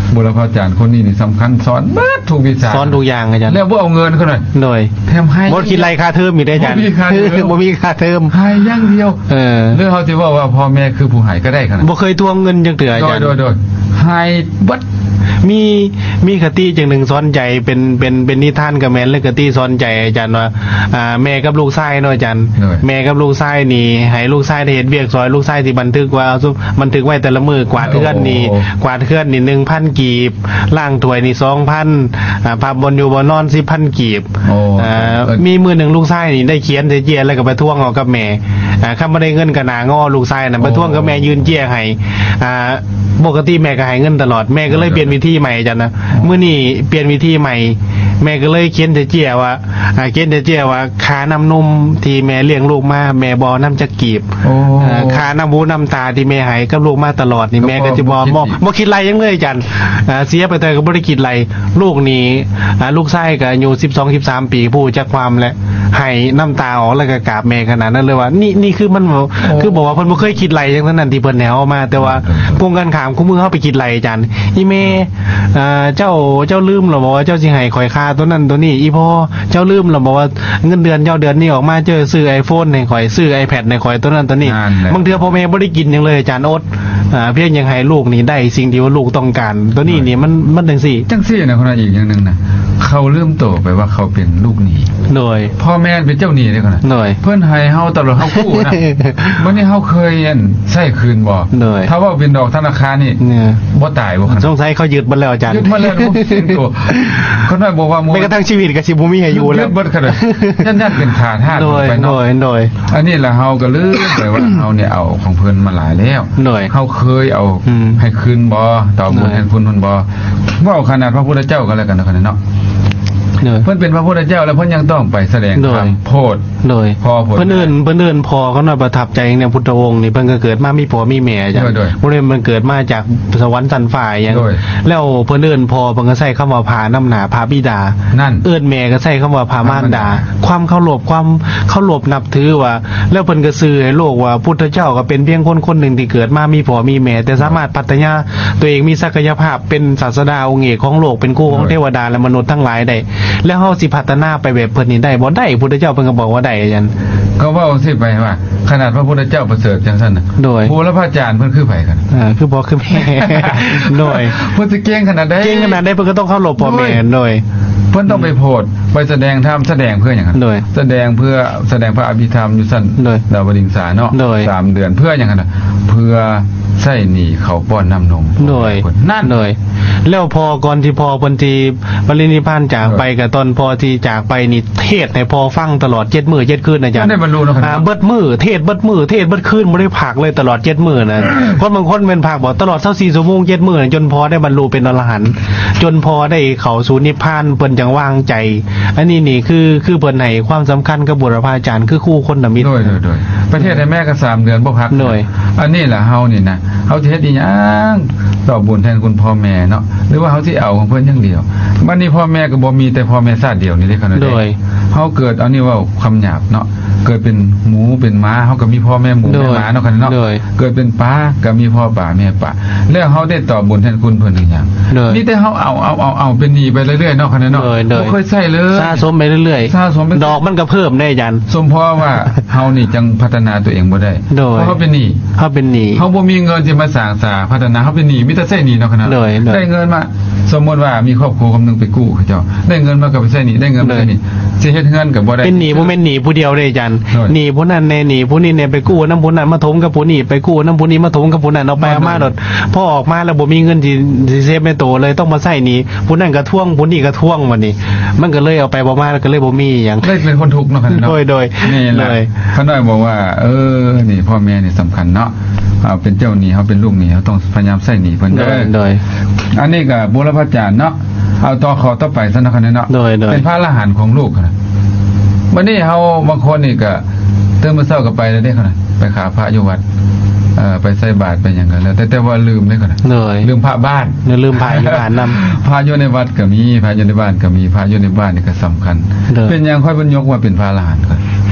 บุรพาจารย์คนนี้นี่สำคัญสอนเบิดทุกวิชาสอนทุกอย่างอาจารย์แล้วบ่เอาเงินเขาหน่อยโดยแถมให้บ่คิดไรค่าเทอมมีได้อาจารย์บ่มีค่าเทอมบ่มีค่าเทอมให้อย่างเดียวเออหรือเขาสิว่าว่าพ่อแม่คือผู้ให้ก็ได้ขนาดบ่เคยทวงเงินจังเถื่ออาโดจาย รย์โดยโดยให้เบิดมีมีคติจังหนึ่งสอนใจเป็นเป็นเป็นนิทานกับแม่นเลยคติสอนใจอาจารย์ว่าอ่าแม่กับลูกชายเนาะอาจารย์แม่กับลูกชายนี่ให้ลูกชายได้เฮ็ดเวียกซอยลูกชายที่บันทึกว่าเอาซุบันทึกไว้แต่ละมื้อกวาดเทือนนี่กวาดเทือนนี่ หนึ่งพัน กีบล้างถ้วยนี่ สองพัน อ่าพับบนอยู่บ่นอน สิบพัน กีบโอ้อ่ามีมื้อหนึงลูกชายนี่ได้เขียนใส่เจียแล้วก็ไปทวงเอากับแม่อ่าคันบ่ได้เงินก็หน้างอลูกชายน่ะไปทวงกับแม่ยืนเจียให้อ่าปกติแม่ก็ให้เงินตลอดแม่ก็เลยเปลี่ยนวิธีใหม่อาจารย์นะมื้อนี้เปลี่ยนวิธีใหม่แม่ก็เลยเขียนแต่เจียว่าอ่าเขียนแต่เจียว่าค่าน้ำนมที่แม่เลี้ยงลูกมาแม่บ่นำจักกีบโอ้อ่าค่าน้ำหูน้ำตาที่แม่ให้กับลูกมาตลอดนี่แม่ก็สิบ่บ่บ่คิดไรยังเลยอาจารย์อ่าเสียไปแต่ก็บ่ได้คิดไรลูกนี่อ่าลูกชายก็อายุสิบสอง สิบสาม ปีผู้จักความและให้น้ำตาออกแล้วก็กราบแม่ขนาดนั้นเลยว่านี่นี่คือมันคือบอกว่าเพิ่นบ่เคยคิดไรจังนั้นที่เพิ่นแนวมาแต่ว่าพวงกันขามคู่มือเฮาไปคิดไรอาจารย์อีแม่อ่าเจ้าเจ้าลืมหรอบอกว่าเจ้าสิให้ข่อยค่าตัวนั้นตัวนี้อีพ่อเจ้าลืมหรอบอกว่าเงินเดือนเจ้าเดือนนี้ออกมาเจอซื้อ iPhone ให้ข่อยซื้อ iPad ให้ข่อยตัวนั้นตัวนี้บางเทื่อพ่อแม่บ่ได้กินหยังเลยอาจารย์โอ๊ตอ่าเพียงยังให้ลูกนี่ได้สิ่งที่ว่าลูกต้องการตัวนี้นี่มันมันจังซี่จังซี่นะคนละอีกอย่างหนึงนะเขาลืมโตไปว่าเขาเป็นลูกหนี้โดยพ่อแม่เป็นเจ้าหนี้เด้อคนน่ะโดยเพิ่นให้เฮาตลอดเฮากู้ นะ มื้อนี้เฮาเคยอันใช้คืนบ่โดยถ้าว่าเป็นดอกธนาคารนี่เนี่ยบ่ตายบ่คั่นสงสัยเขายึดเบัดแล้วอาจารย์ยึดมาแล้วบ่เป็นตัวเขาน้อยบอกว่าหมู่ไม่กระทั่งชีวิตก็สิบ่มีให้อยู่แล้วยึดเบิดคั่นเลยยันๆเป็นขาทาสโดยไปโดเนาะยโดยอันนี้ล่ะเฮาก็ลืมไปว่าเฮาเนี่ยเอาของเพิ่นมาหลายแล้วโดยเฮาเคยเอาอืมให้คืนบ่ตอบบุญโดยแทนคุณเพิ่นบ่เว้าขนาดพระพุทธเจ้าก็แล้วกันเนาะคั่นเนาะโดยเพิ่นเป็นพระพุทธเจ้าแล้วเพิ่นยังต้องไปแสดงโดธรยรมโพธิโดยพอผลเพิ่นเอิ้นเพิ่นเอิ้นพอเขาน่ะประทับใจในพุทธวงศ์นี่เพิ่นก็เกิดมามีผัวมีแม่จ้ะโดยโดยบ่ได้มันเกิดมาจากสวรรค์สันฟ้าหยังโดยแล้วเพิ่นเอิ้นพอเพิ่นก็ใช้คำว่าพาน้ำหนาพาบิดานั่นเอิ้นแม่ก็ใช้คำว่าพามารดา ความเคารพความเคารพนับถือว่า แล้วเพิ่นก็สื่อให้โลกว่าพุทธเจ้าก็เป็นเพียงคนคนหนึ่งที่เกิดมามีผัวมีแม่แต่สามารถพัฒนาตัวเองมีศักยภาพเป็นศาสดาองค์เอกของโลกเป็นคู่ของเทวดาและมนุษย์ทั้งหลายได้แล้วเฮาสิพัฒนาไปแบบเพิ่นนี่ได้บ่ได้พุทธเจ้าเพิ่นก็บอกว่าได้อาจารย์ก็เว้าสิไปว่า ขนาดพระพุทธเจ้าประเสริฐจังซั่นน่ะโดยบูรพาจารย์เพิ่นคือไผกันอ่าคือบ่คือแม่ โดยเพิ่นสิเก่งขนาดใดเก่งขนาดใดเพิ่นก็ต้องเคารพพ่อแม่โดยเพิ่นต้องไปโพธิไปแสดงธรรมแสดงเพื่อหยังนั้นโดยแสดงเพื่อแสดงพระอภิธรรมอยู่ซั่นโดยดาวดินสาเนาะโดยสามเดือนเพื่อหยังนั้นน่ะเพื่อใส่หนี้เขาป้อนน้ำนมโดยนั่นโดย แล้วพอก่อนที่พอเพิ่นที่ปรินิพพานจากไปกับตอนพอที่จากไปนี่เทศน์ให้พอฟังตลอดเจ็ดมื้อเจ็ดคืนอาจารย์ได้บรรลุเนาะครับอ่าเบิดมื้อเทศน์เบิดมื้อเทศน์เบิดคืนบ่ได้พักเลยตลอดเจ็ดมื้อนะคนบางคนเป็นพักบ่ตลอดยี่สิบสี่ชั่วโมงเจ็ดมื้อจนพอได้บรรลุเป็นอรหันต์จนพอได้เข้าสู่นิพพานเพิ่นจังวางใจ อันนี้นี่คือคือเพิ่นให้ความสำคัญกับบุรพาจารย์คือคู่คนน่ะมิตรโดยโดยโดยประเทศไทยแม่ก็สามเดือนบ่พักโดยอันนี้แหละเฮานี่นะเฮาสิเฮ็ดอีหยังตอบบุญแทนคุณพ่อแม่เนาะหรือว่าเฮาสิเอาของเพิ่นอย่างเดียวบัดนี้พ่อแม่ก็บ่มีแต่พ่อแม่ชาติเดียวนี่เด้ขนาดโดนี้ยเฮาเกิดเอานี่เว้าคำหยาบเนาะเกิดเป็นหมูเป็นม้าเฮาก็มีพ่อแม่หมูโดแม่ยม้าเนาะคันเนาะโดยเกิดเป็นป้าก็มีพ่อป่าแม่ป่าแล้วเฮาได้ตอบบุญแทนคุณเพิ่นอีหยังโดยมีแต่เฮาเอาเอาเอาเอาเป็นหนี้ไปเรื่อยๆเนาะคันนั้นเนาะโดยโดยบ่เคยใช้เลยสะสมไปเรื่อยสะสมไปดอกมันก็เพิ่มได้อาจารย์สมเพราะว่า เฮานี่จังพัฒนาตัวเองบ่ได้โดยเพราะเฮาเป็นหนี้เฮาเป็นหนี้เฮาบ่มีเงินที่มาสร้างสาพัฒนาเฮาเป็นหนี้มีแต่ใช้หนี้เนาะขนาดโดยโดยได้เงินมาสมมุติว่ามีครอบครัวคนนึงไปกู้เขาเจ้าได้เงินมาก็ไปใช้หนี้ได้เงินมาใช้หนี้สิเฮ็ดเงินก็บ่ได้เป็นหนีบ่แม่นหนีผู้เดียวเด้อาจารย์โดยหนีผู้นั้นแน่หนีผู้นี้แน่ไปกู้น้ำผู้นั้นมาถมกับผู้นี้ไปกู้น้ำผู้นี้มาถมกับผู้นั้นเอาไปเอามาโดโดยดพอออกมาแล้วบ่มีเงินที่สิเซฟในโตวเลยต้องมาใช้หนี้ผู้นั้นก็ท่วงผู้นี้ก็ท่วงวันนี้ มันก็เลยเอาไปบ่มาแล้วก็เลยบ่มีหยังได้เป็นคนทุกข์เนาะขนาดเนาะโดยโดยนี่แหละโดยเขาน้อยบอกว่า เออนี่พ่อแม่นี่สำคัญเนาะเอาเป็นเจ้าหนี้เฮาเป็นลูกหนี้เฮาต้องพยายามใช้หนี้เพิ่นโดเด้ยอโดยอันนี้ก็บุรพาจารย์เนาะเอาต่อขอต่อไปซะเนาะคันเนาะโดยโดยเป็นพระอรหันต์ของลูกนะวันนี้เฮาบางคนนี่ก็ตื่นมาเช้าก็ไปแล้วเด้คั่นน่ะไปขาพระอยู่วัดเอ่อไปใส่บาตรไปหยังกันแล้วแต่แต่ว่าลืมเด้คั่นน่ะโดยลืมพระบ้านอย่าลืมพาอยู่บ้านนำพระอยู่ในวัดก็มีพระอยู่ในบ้านก็มีพระอยู่ในบ้านนี่ก็สำคัญโดยเป็นหยังค่อยเพิ่นยกว่าเป็นพระอรหันต์ก่อน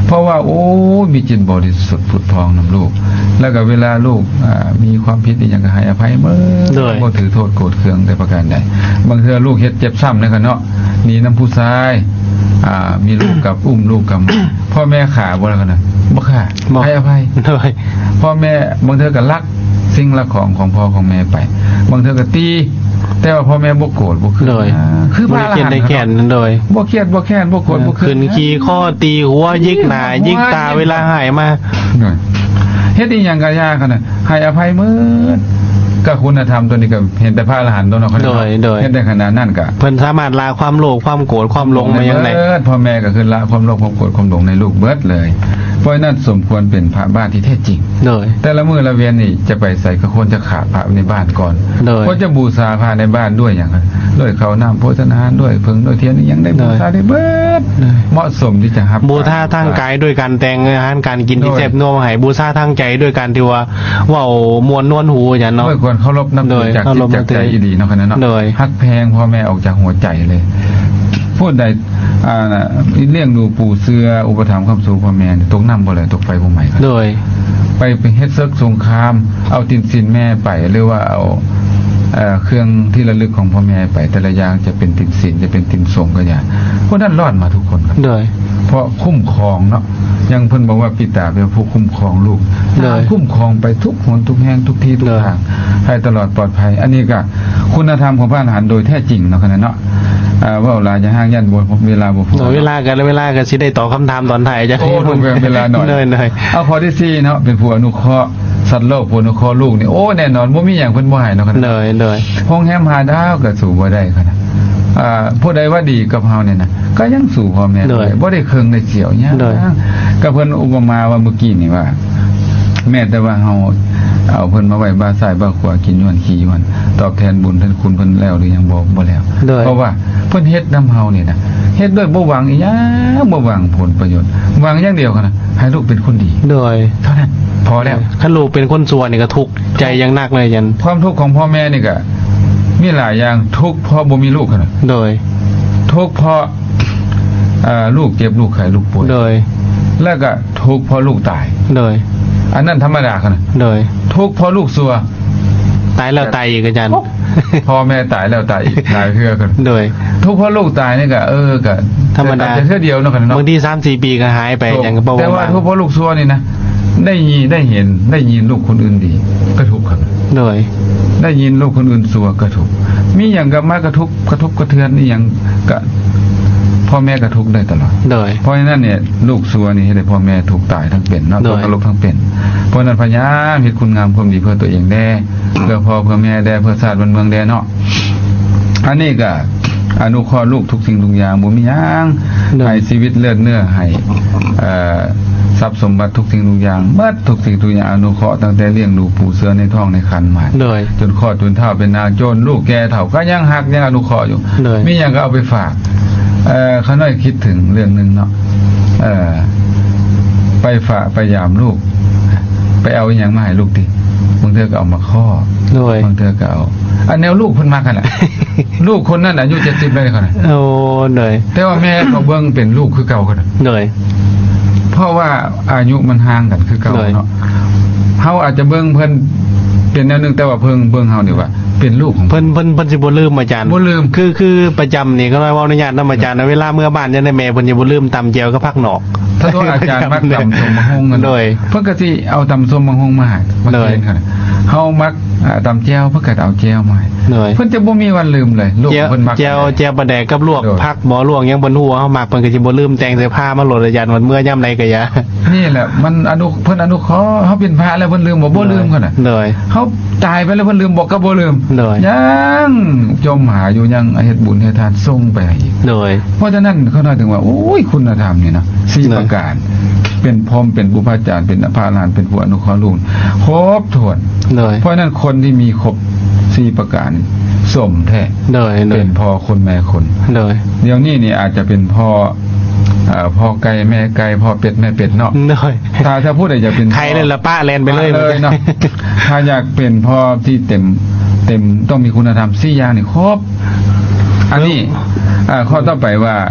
เพราะว่าโอ้มีจิตบริสุทธิ์ผุดพองนำลูกแล้วก็เวลาลูกมีความผิดอย่างก็ให้อภัยเมื่อบ่ถือโทษโกรธเคืองแต่ประการใดบางเทื่อลูกเฮ็ดเจ็บซ้ำนะครับเนาะหนีน้ำผู้ชายอ่ามีลูกกับอุ้มลูกกับพ่อแม่ขาบ่แล้วกันนะบ่ขาให้อภัยด้วยพ่อแม่บางเทื่อก็รักสิ่งละของของพ่อของแม่ไปบางเทื่อก็ตีแต่ว่าพ่อแม่บ่โกรธบ่คือคือพระอรหันต์ได้แค้นนั้นโดยบ่เครียดบ่แค้นบ่โกรธบ่ขึ้นขี้ข้อตีหัวยิกหน้ายิกตาเวลาหายมาเฮ็ดอีหยังก็ยากคั่นน่ะให้อภัยหมดก็คุณธรรมตัวนี้ก็เห็นแต่พระอรหันต์ตัวเนาะโดยโดยเฮ็ดได้ขนาดนั้นก็เพิ่นสามารถละความโลภความโกรธความหลงมาอย่างไดพ่อแม่ก็คือละความโลภความโกรธความหลงในลูกเบิดเลยเพราะนั้นสมควรเป็นพระบ้านที่แท้จริงโดยแต่ละมื้อละเวียนนี่จะไปใส่ก็ควรจะขาดพระในบ้านก่อนก็จะบูชาพระในบ้านด้วยอย่างนั้นด้วยข้าวน้ำโภชนาด้วยเพิ่งด้วยเทียนนี่ยังได้บูชาได้เบิดเหมาะสมที่จะรับบูชาทางกายด้วยการแต่งอาหารการกินที่แซ่บนัวให้บูชาทางใจด้วยการที่ว่าเว้ามวนนวลหูอย่างเนาะควรเคารพนับถือจากจิตจากใจดีเนาะคั่นเนาะฮักแพงพ่อแม่ออกจากหัวใจเลยพูดใดอ่าเลี้ยงดูปู่เสืออุปถัมภ์คำสู่พ่อแม่ตกน้ำบ่เลยตกไฟบ่ไหม้ครับโดยไปไปเฮ็ดศึกสงครามเอาตินสินแม่ไปหรือว่าเอาเอ่อเครื่องที่ระลึกของพ่อแม่ไปแต่ละอย่างจะเป็นตินสินจะเป็นตินสงก็อย่างพวกนั้นรอดมาทุกคนครับโดยเพราะคุ้มครองเนาะยังเพิ่นบอกว่าปิตาเป็นผู้คุ้มครองลูกคุ้มครองไปทุกหนทุกแห่งทุกที่ทุกทางให้ตลอดปลอดภัยอันนี้ก็คุณธรรมของพระอรหันต์โดยแท้จริงเนาะคั่นเนาะอ่าว่าเวลาจะห่างยันบ่เวลาบ่พอเวลากันเวลาก็สิได้ตอบคำถามตอนท้ายจ้ะโอ้เวลาหน่อยเลยๆเอาข้อที่สี่เนาะเป็นผู้อนุเคราะห์สัตว์โลกผู้อนุเคราะห์ลูกนี่โอ้แน่นอนบ่มีหยังเพิ่นบ่ให้เนาะคั่นเลยๆห้องแฮมหาดาวก็สู้บ่ได้คั่นน่ะอ่าผู้ใดว่าดีกับเฮาเนี่ยนะก็ยังสู้พ่อแม่ได้บ่ได้เคิงได้เสียวหยังก็เพิ่นอุปมาว่าเมื่อกี้นี่ว่าแม้แต่ว่าเฮาเอาเพิ่นมาไว้บ้าซ้ายบ้าขวากินย้อนขี้ย้อนตอบแทนบุญท่านคุณเพิ่นแล้วหรือยังบ่บ่แล้วเพราะว่าเพิ่นเฮ็ดนำเฮานี่นะเฮ็ดด้วยบ่หวังอีหยังบ่หวังผลประโยชน์หวังอย่างเดียวคั่นน่ะให้ลูกเป็นคนดีโดยเท่านั้นพอแล้วคันลูกเป็นคนชั่วนี่ก็ทุกข์ใจอย่างหนักเลยยันความทุกข์ของพ่อแม่นี่ก็มีหลายอย่างทุกข์เพราะบ่มีลูกคั่นน่ะโดยทุกข์เพราะอ่าลูกเจ็บลูกไข้ลูกป่วยโดยแล้วก็ทุกข์เพราะลูกตายโดยอันนั้นธรรมดาคั่นน่ะโดยทุกข์เพราะลูกซัวตายแล้วตายอีกอาจารย์พ่อแม่ตายแล้วตายอีกตายเพื่อกันโดยทุกเพราะลูกตายนี่ก็เออก็ธรรมดาแต่เท่าเดียวเนาะคั่นเนาะบางที สามสี่ ปีก็หายไปอย่างก็บ่ว่าแต่ว่าทุกเพราะลูกซัวนี่นะได้ยินได้เห็นได้ยินลูกคนอื่นดีก็ทุกข์ครับโดยได้ยินลูกคนอื่นซัวก็ทุกข์มีหยังก็มากระทบกระทบกระเทือนนี่หยังก็พ่อแม่ก็ทุกข์ได้ตลอดโดยเพราะฉะนั้นเนี่ยลูกซัวนี่ให้พ่อแม่ถูกตายทั้งเป็นเนาะตกนรกทั้งเป็นเพราะนั้นพยายามเฮ็ดคุณงามความดีเพื่อตัวเองแน่เพื่อพ่อเพื่อแม่แด่เพื่อชาติบ้านเมืองแด่เนาะอันนี้ก็อนุเคราะห์ลูกทุกสิ่งทุกอย่างบ่มีหยังให้ชีวิตเลือดเนื้อให้เอ่อทรัพย์สมบัติทุกสิ่งทุกอย่างเบิดทุกสิ่งทุกอย่างอนุเคราะห์ตั้งแต่เลี้ยงดูปู่เสือในท้องในครรภ์มาจนคลอดจนเฒ่าเป็นนางโจรลูกแก่เฒ่าก็ยังฮักยังอนุเคราะห์อยู่มีหยังก็เอาไปฝากเอ่อเขาน้อยคิดถึงเรื่องนึงเนาะเอ่อไปฝากไปยามลูกไปเอาอีหยังมาให้ลูกติบางเทื่อก็เอามาข้อบางเทื่อก็เอาอันแนวลูกเพิ่นมากันน่ะ ลูกคนนั้นอายุเจ็ดสิบเลยคั่นน่ะโอ้เหนื่อยแต่ว่าแม่เขาเบิ่งเป็นลูกคือเก่าคั่นน่ะเหนื่อยเพราะว่าอายุมันห่างกันคือเก่าเนาะเฮาอาจจะเบิ่งเพิ่นเป็นแนวนึงแต่ว่าเพิ่งเบิ่งเฮานี่ว่าเป็นลูกของเพิ่นเพิ่นเพิ่นสิบ่ลืมอาจารย์บ่ลืมคือคือประจำนี่ก็ว่าอนุญาตนำอาจารย์เวลาเมื่อบ้านจังได๋แม่เพิ่นสิบ่ลืมตำแจ่วกับผักหนอกถ้าตัวอาจารย์มักตำส้มมะฮงกันโดยเพิ่นก็สิเอาตำส้มมะฮงมาให้มากินคั่นเฮามักตำแจ่วเพิ่นก็เอาแจ่วมาให้เพิ่นจะบ่มีวันลืมเลยลูกเพิ่นมักแจ่วแจ่วปลาแดกกับลวกผักบ่ลวกยังบ่ฮู้เฮามักเพิ่นก็สิบ่ลืมแต่งเสื้อผ้ามาโหลดอาจารย์วันเมื่อยามใดก็อย่านี่แหละมันอนุเพิ่นอนุเคราะห์เฮาเป็นพระแล้วเพิ่นลืมบ่บ่ลืมคั่นน่ะเลยเฮาตายไปแล้วเพิ่นลืมบอกก็บ่ลืมยังจมหาอยู่ยังเฮ็ดบุญเฮ็ดทานส่งไปอีกเลยเพราะฉะนั้นเขาน้อยถึงว่าโอ้ยคุณธรรมนี่นะสี่ประการเป็นพรหมเป็นบุพอาจารย์เป็นพระอรหันต์เป็นผู้อนุเคราะห์ลูกครบถ้วนเลยเพราะฉะนั้นคนที่มีครบสี่ประการสมแท้เลยเป็นพ่อคนแม่คนเลยเดี๋ยวนี้นี่อาจจะเป็นพ่ออ่าพ่อไก่แม่ไก่พ่อเป็ดแม่เป็ดเนาะถ้าถ้าพูดได้จะเป็นใครเลยละป้าแลนไปเลยเลยเนาะถ้าอยากเป็นพ่อที่เต็มเต็มต้องมีคุณธรรมสี่อย่างนี่ครบอันนี้อ่าข้อต่อไปว่า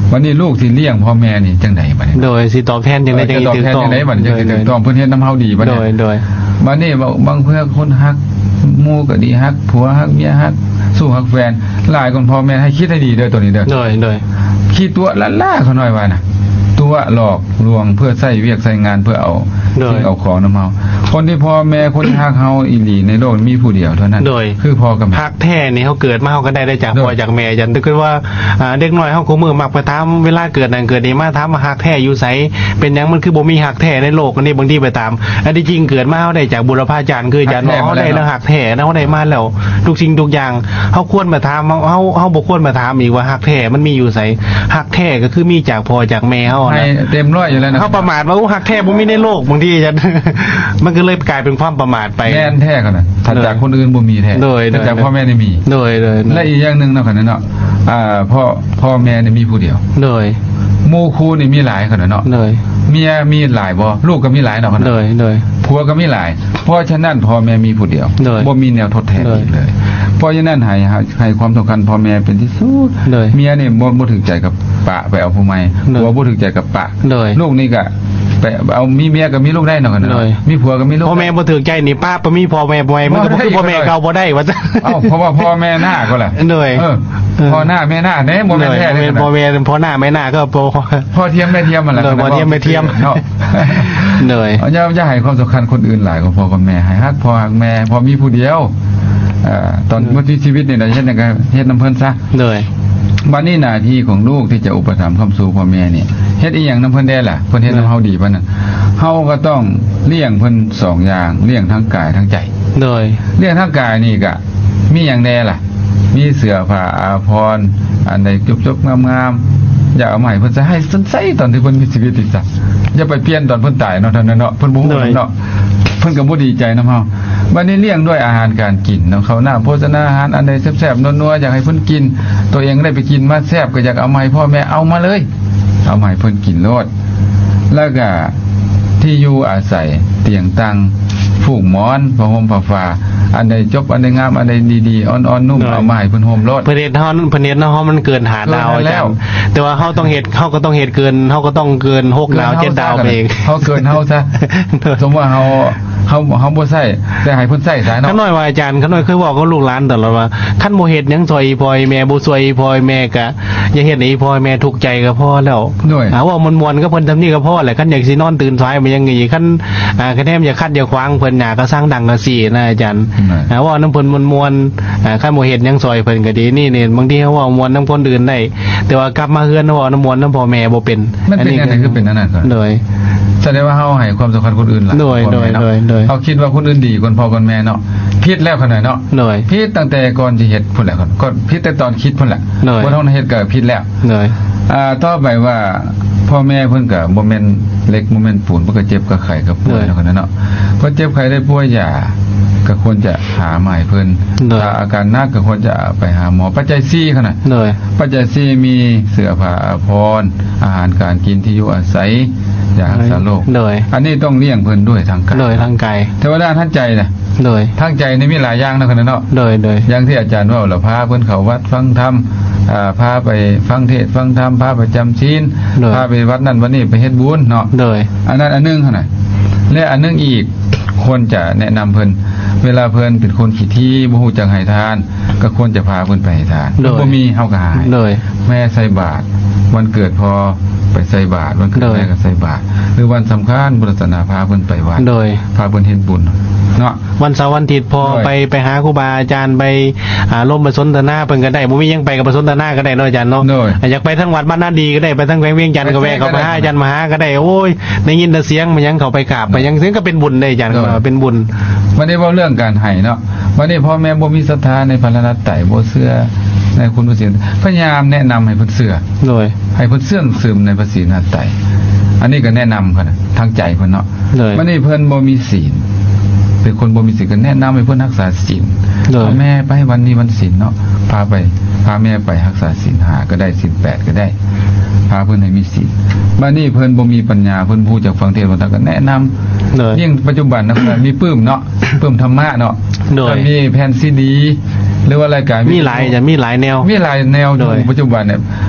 วันนี้ลูกสิเลี้ยงพ่อแม่นี่จังไดบัดนี้โดยสิตอบแทนจังได๋จังตอบถูกแทนต้องจังไดบัดนี้จังถูกต้องเพิ่นเฮ็ดนำเฮาดีบัดโดนี้ยโดยบัดนี้บางเพื่อคนฮักหมู่ก็ดีฮักผัวฮักเมียฮักสู้ฮักแฟนหลายคนพ่อแม่ให้คิดให้ดีเด้อตัวนี้เด้อโดยโดยคิดตัวละล่าเขาหน่อยว่าน่ะตัวหลอกลวงเพื่อใช้เวียกใช้งานเพื่อเอาสิ่งเอาของนำเฮาคนที่พ่อแม่คนที่ฮักเฮาอีหลีในโลกมีผู้เดียวเท่านั้นคือพ่อกับแม่ฮักแท้นี่เฮาเกิดมาเฮาก็ได้ได้จากพ่อจากแม่จังแต่คือว่าอ่าเด็กน้อยเฮาก็มือมักไปถามเวลาเกิดนั่นเกิดนี่มาถามว่าฮักแท้อยู่ไสเป็นหยังมันคือบ่มีฮักแท้ในโลกอันนี้บางทีไปตามอันที่จริงเกิดมาเฮาได้จากบุรพาจารย์คืออาจารย์บอกเฮาได้แล้วฮักแท้นะเฮาได้มาแล้วทุกสิ่งทุกอย่างเฮาควรมาถามเฮาเฮาบ่ควรมาถามอีกว่าฮักแท้มันมีอยู่ไสฮักแท้ก็คือมีจากพ่อจากแม่เฮาให้นะเต็มร้อยอยู่แล้วนะเขาประมาทว่าฮักแท้บ่มีในโลกบางทีจะ มันก็เลยกลายเป็นความประมาทไปแม่นแท้กันน่ะถ้าจากคนอื่นบ่มีแท้โดยแต่จากพ่อแม่นี่มีโดยโดยและอีกอย่างหนึงเนาะคั่นเนาะอ่าพ่อพ่อแม่นี่มีผู้เดียวโดยหมู่คู่นี่มีหลายคั่นเนาะโดยเมียมีหลายบ่ลูกก็มีหลายเนาะคั่นโดยโดยผัวก็มีหลายเพราะฉะนั้นพ่อแม่มีผู้เดียวโดยบ่มีแนวทดแทนโดยอีกเลยเพราะฉะนั้นให้ให้ความสำคัญพ่อแม่เป็นที่สุดโดยเมียนี่บ่บ่ถึกใจกับปะไปเอาผู้ใหม่โดยผัวบ่ถึกใจกับปะโดยลูกนี่ก็ไปเอามีเมียก็มีลูกได้เนาะคั่นโดเนาะยมีผัวก็มีลูกพ่อแม่บ่ถือใจนี่ป้าบ่มีพ่อแม่บ่ให้มันก็บ่คือพ่อแม่เก่าบ่ได้ว่าซะเอ้าเพราะว่าพ่อแม่หน้าก็แหละโดยเออพ่อหน้าแม่หน้าเด้บ่แม่นแท้เลยพ่อแม่พ่อหน้าแม่หน้าก็พ่อพ่อเทียมแม่เทียมมันแหละโดยพ่อเทียมแม่เทียมเนาะโดยเอาอย่าอย่าให้ความสำคัญคนอื่นหลายกว่าพ่อกับแม่ให้ฮักพ่อฮักแม่พอมีผู้เดียวเอ่อตอนเมื่อที่ชีวิตนี่ได้เฮ็ดจังได๋เฮ็ดนำเพิ่นซะโดยบัดนี้หน้าที่ของลูกที่จะอุปถัมภ์ค้ำสู่พ่อแม่นี่เฮ็ดอีหยังนำเพิ่นได้ล่ะเพิ่นเฮ็ดนำเฮาดีปานนั้นเฮาก็ต้องเลี้ยงเพิ่นสองอย่างเลี้ยงทั้งกายทั้งใจโดยเลี้ยงทั้งกายนี่ก็มีหยังแน่ล่ะ มีเสื้อผ้าอาภรณ์อันใดจบๆงามๆอยากเอามาให้เพิ่นใส่ให้เพิ่นใส่ตอนที่เพิ่นมีชีวิตอีกซะอย่าไปเปลี่ยนตอนเพิ่นตายเนาะเท่านั้นเนาะเพิ่นบ่ฮู้เนาะเพิ่นก็บ่ดีใจนำเฮาบัดนี้เลี้ยงด้วยอาหารการกินเนาะข้าวหน้าโภชนาอาหารอันใดแซ่บๆนัวๆอยากให้เพิ่นกิน ตัวเองได้ไปกินมาแซ่บก็อยากเอามาให้พ่อแม่เอามาเลย เอามาให้เพิ่นกินโลดแล้วก็ที่อยู่อาศัยเตียงตั้งฟูกหมอนผ้าห่มผ้าฝ้าอันใดจบอันใดงามอันใดดีๆอ่อนๆนุ่มเอามาให้เพิ่นห่มโลดเพิ่นเฮ็ดเฮาเพิ่นเฮ็ดเฮามันเกินหาดาวอาจารย์แต่ว่าเฮาต้องเฮ็ดเฮาก็ต้องเฮ็ดเกินเฮาก็ต้องเกินหกดาวเจ็ดดาวไปเองเฮาเกินเฮาซะสมมุติว่าเฮาเฮาเฮาบ่ใช้แต่ให้เพิ่นใช้ซะเนาะข้าน้อยว่าอาจารย์ข้าน้อยเคยบอกกับลูกหลานตลอดว่าคันบ่เฮ็ดหยังซอยอีพ่อยแม่บ่ซวยอีพ่อยแม่ก็อย่าเฮ็ดให้อีพ่อยแม่ทุกข์ใจก็พอแล้วด้วยหาว่ามวนๆก็เพิ่นทำนี่ก็พอแหละคันอยากสินอนตื่นสายมันยังงี้คันอ่าคันแนมอย่าคัดอย่าขวางเพิ่นหน้าก็สร้างดังก็สินะอาจารย์หาว่านํเพิ่นมวนๆอ่าคันบ่เฮ็ดหยังซอยเพิ่นก็ดีนี่นี่บางทีเฮาเว้ามวนนํคนอื่นได้ แต่ว่ากลับมาเฮือนเฮาเว้านำมวนนํพ่อแม่บ่เป็นมันเป็นอันไหนคือเป็นอันนั้นก่อนโดยแสดงว่าเฮาให้ความสำคัญคนอื่นหลายโดยกว่าพ่อแม่เนาะโดยโดยเฮาคิดว่าคนอื่นดีกว่าพ่อกับแม่เนาะผิดแล้วขนาดเนาะโดยผิดตั้งแต่ก่อนสิเฮ็ดพุ่นแหละก่อนก็ผิดแต่ตอนคิดพุ่นแหละโดยบ่ต้องเฮ็ดก็ผิดแล้วโดยอ่าต่อไปว่าพ่อแม่เพิ่นก็บ่แม่นเล็กบ่แม่นปูนเพิ่นก็เจ็บก็ไข้ก็ป่วยโดยเนาะคนนั้นเนาะเพิ่นเจ็บไข้ได้ป่วยยาก็ควรจะหามาให้เพิ่นโดยถ้าอาการหนักก็ควรจะไปหาหมอปัจจัยสี่ขนาดโดยปัจจัยสี่มีเสื้อผ้าอาภรณ์อาหารการกินที่อยู่อาศัยยารักษาโรคโดยอันนี้ต้องเลี้ยงเพิ่นด้วยทางกายโดยทางกายแต่ว่าด้านทางใจน่ะโดยทางใจนี่มีหลายอย่างนะคนนั้นเนาะโดยโดยอย่างที่อาจารย์ว่าเราพาเพิ่นเข้าวัดฟังธรรมอ่าพาไปฟังเทศน์ฟังธรรมพาไปจำศีลโดยพาไปวัดนั่นวัดนี้ไปเฮ็ดบุญเนาะโดยอันนั้นอันหนึงเท่านั้นและอันหนึงอีกควรจะแนะนำเพิ่นเวลาเพิ่นเป็นคนขี้ที่บ่ฮู้จักให้ทาน ก็ควรจะพาเพิ่นไปให้ทานโดยบ่มีเฮาก็หายโดยแม่ใส่บาตรวันเกิดพอไปใส่บาตรวันเกิดโดยแม่ก็ใส่บาตรหรือวันสำคัญบุญศาสนาพาเพิ่นไปวัดโดยพาเพิ่นเฮ็ดบุญเนาะวันเสาร์วันอาทิตย์พอโดยไปไปหาครูบาอาจารย์ไปอ่าร่วมไปสนทนาเพิ่นก็ได้บ่มีหยังไปกับไปสนทนาก็ได้เนาะอาจารย์เนาะโดยอยากไปทั้งวัดบ้านนาดีก็ได้ไปทั้งแขวงเวียงจันทร์ก็แวะเข้าไปหาอาจารย์มาหาก็ได้โอ้ยได้ยินแต่เสียงมันยังเข้าไปกราบไปยังเสียงก็เป็นบุญได้อาจารย์ก็ว่าเป็นบุญวันนี้เว้าเรื่องการให้เนาะวันนี้พ่อแม่บ่มีศรัทธาในพระรัตนตรัยบ่เชื่อในคุณพระศรีพยายามแนะนำให้เพิ่นเชื่อโดยให้เพิ่นเสื่องซึมในพระศรีรัตนตรัยอันนี้ก็แนะนำเพิ่นน่ะทางใจเพิ่นเนาะโดยวันนี้เพิ่นบ่มีศีลเป็นคนบ่มีศีลก็แนะนำให้เพิ่นรักษาศีลโดยพาแม่ไปวันนี้วันศีลเนาะพาไปพาแม่ไปรักษาศีลห้าก็ได้ศีลแปดก็ได้พาเพิ่นให้มีศีลบัดนี้เพิ่นบ่มีปัญญาเพิ่นรู้จักฟังเทศน์ฟังธรรมก็แนะนำโดยยิ่งปัจจุบันนะ มีปื้มเนาะปื้มธรรมะเนาะโดยมีแผ่นซีดี หรือว่ารายการมีหลายอาจารย์มีหลายแนวมีหลายแนวโดยปัจจุบันเนี่ย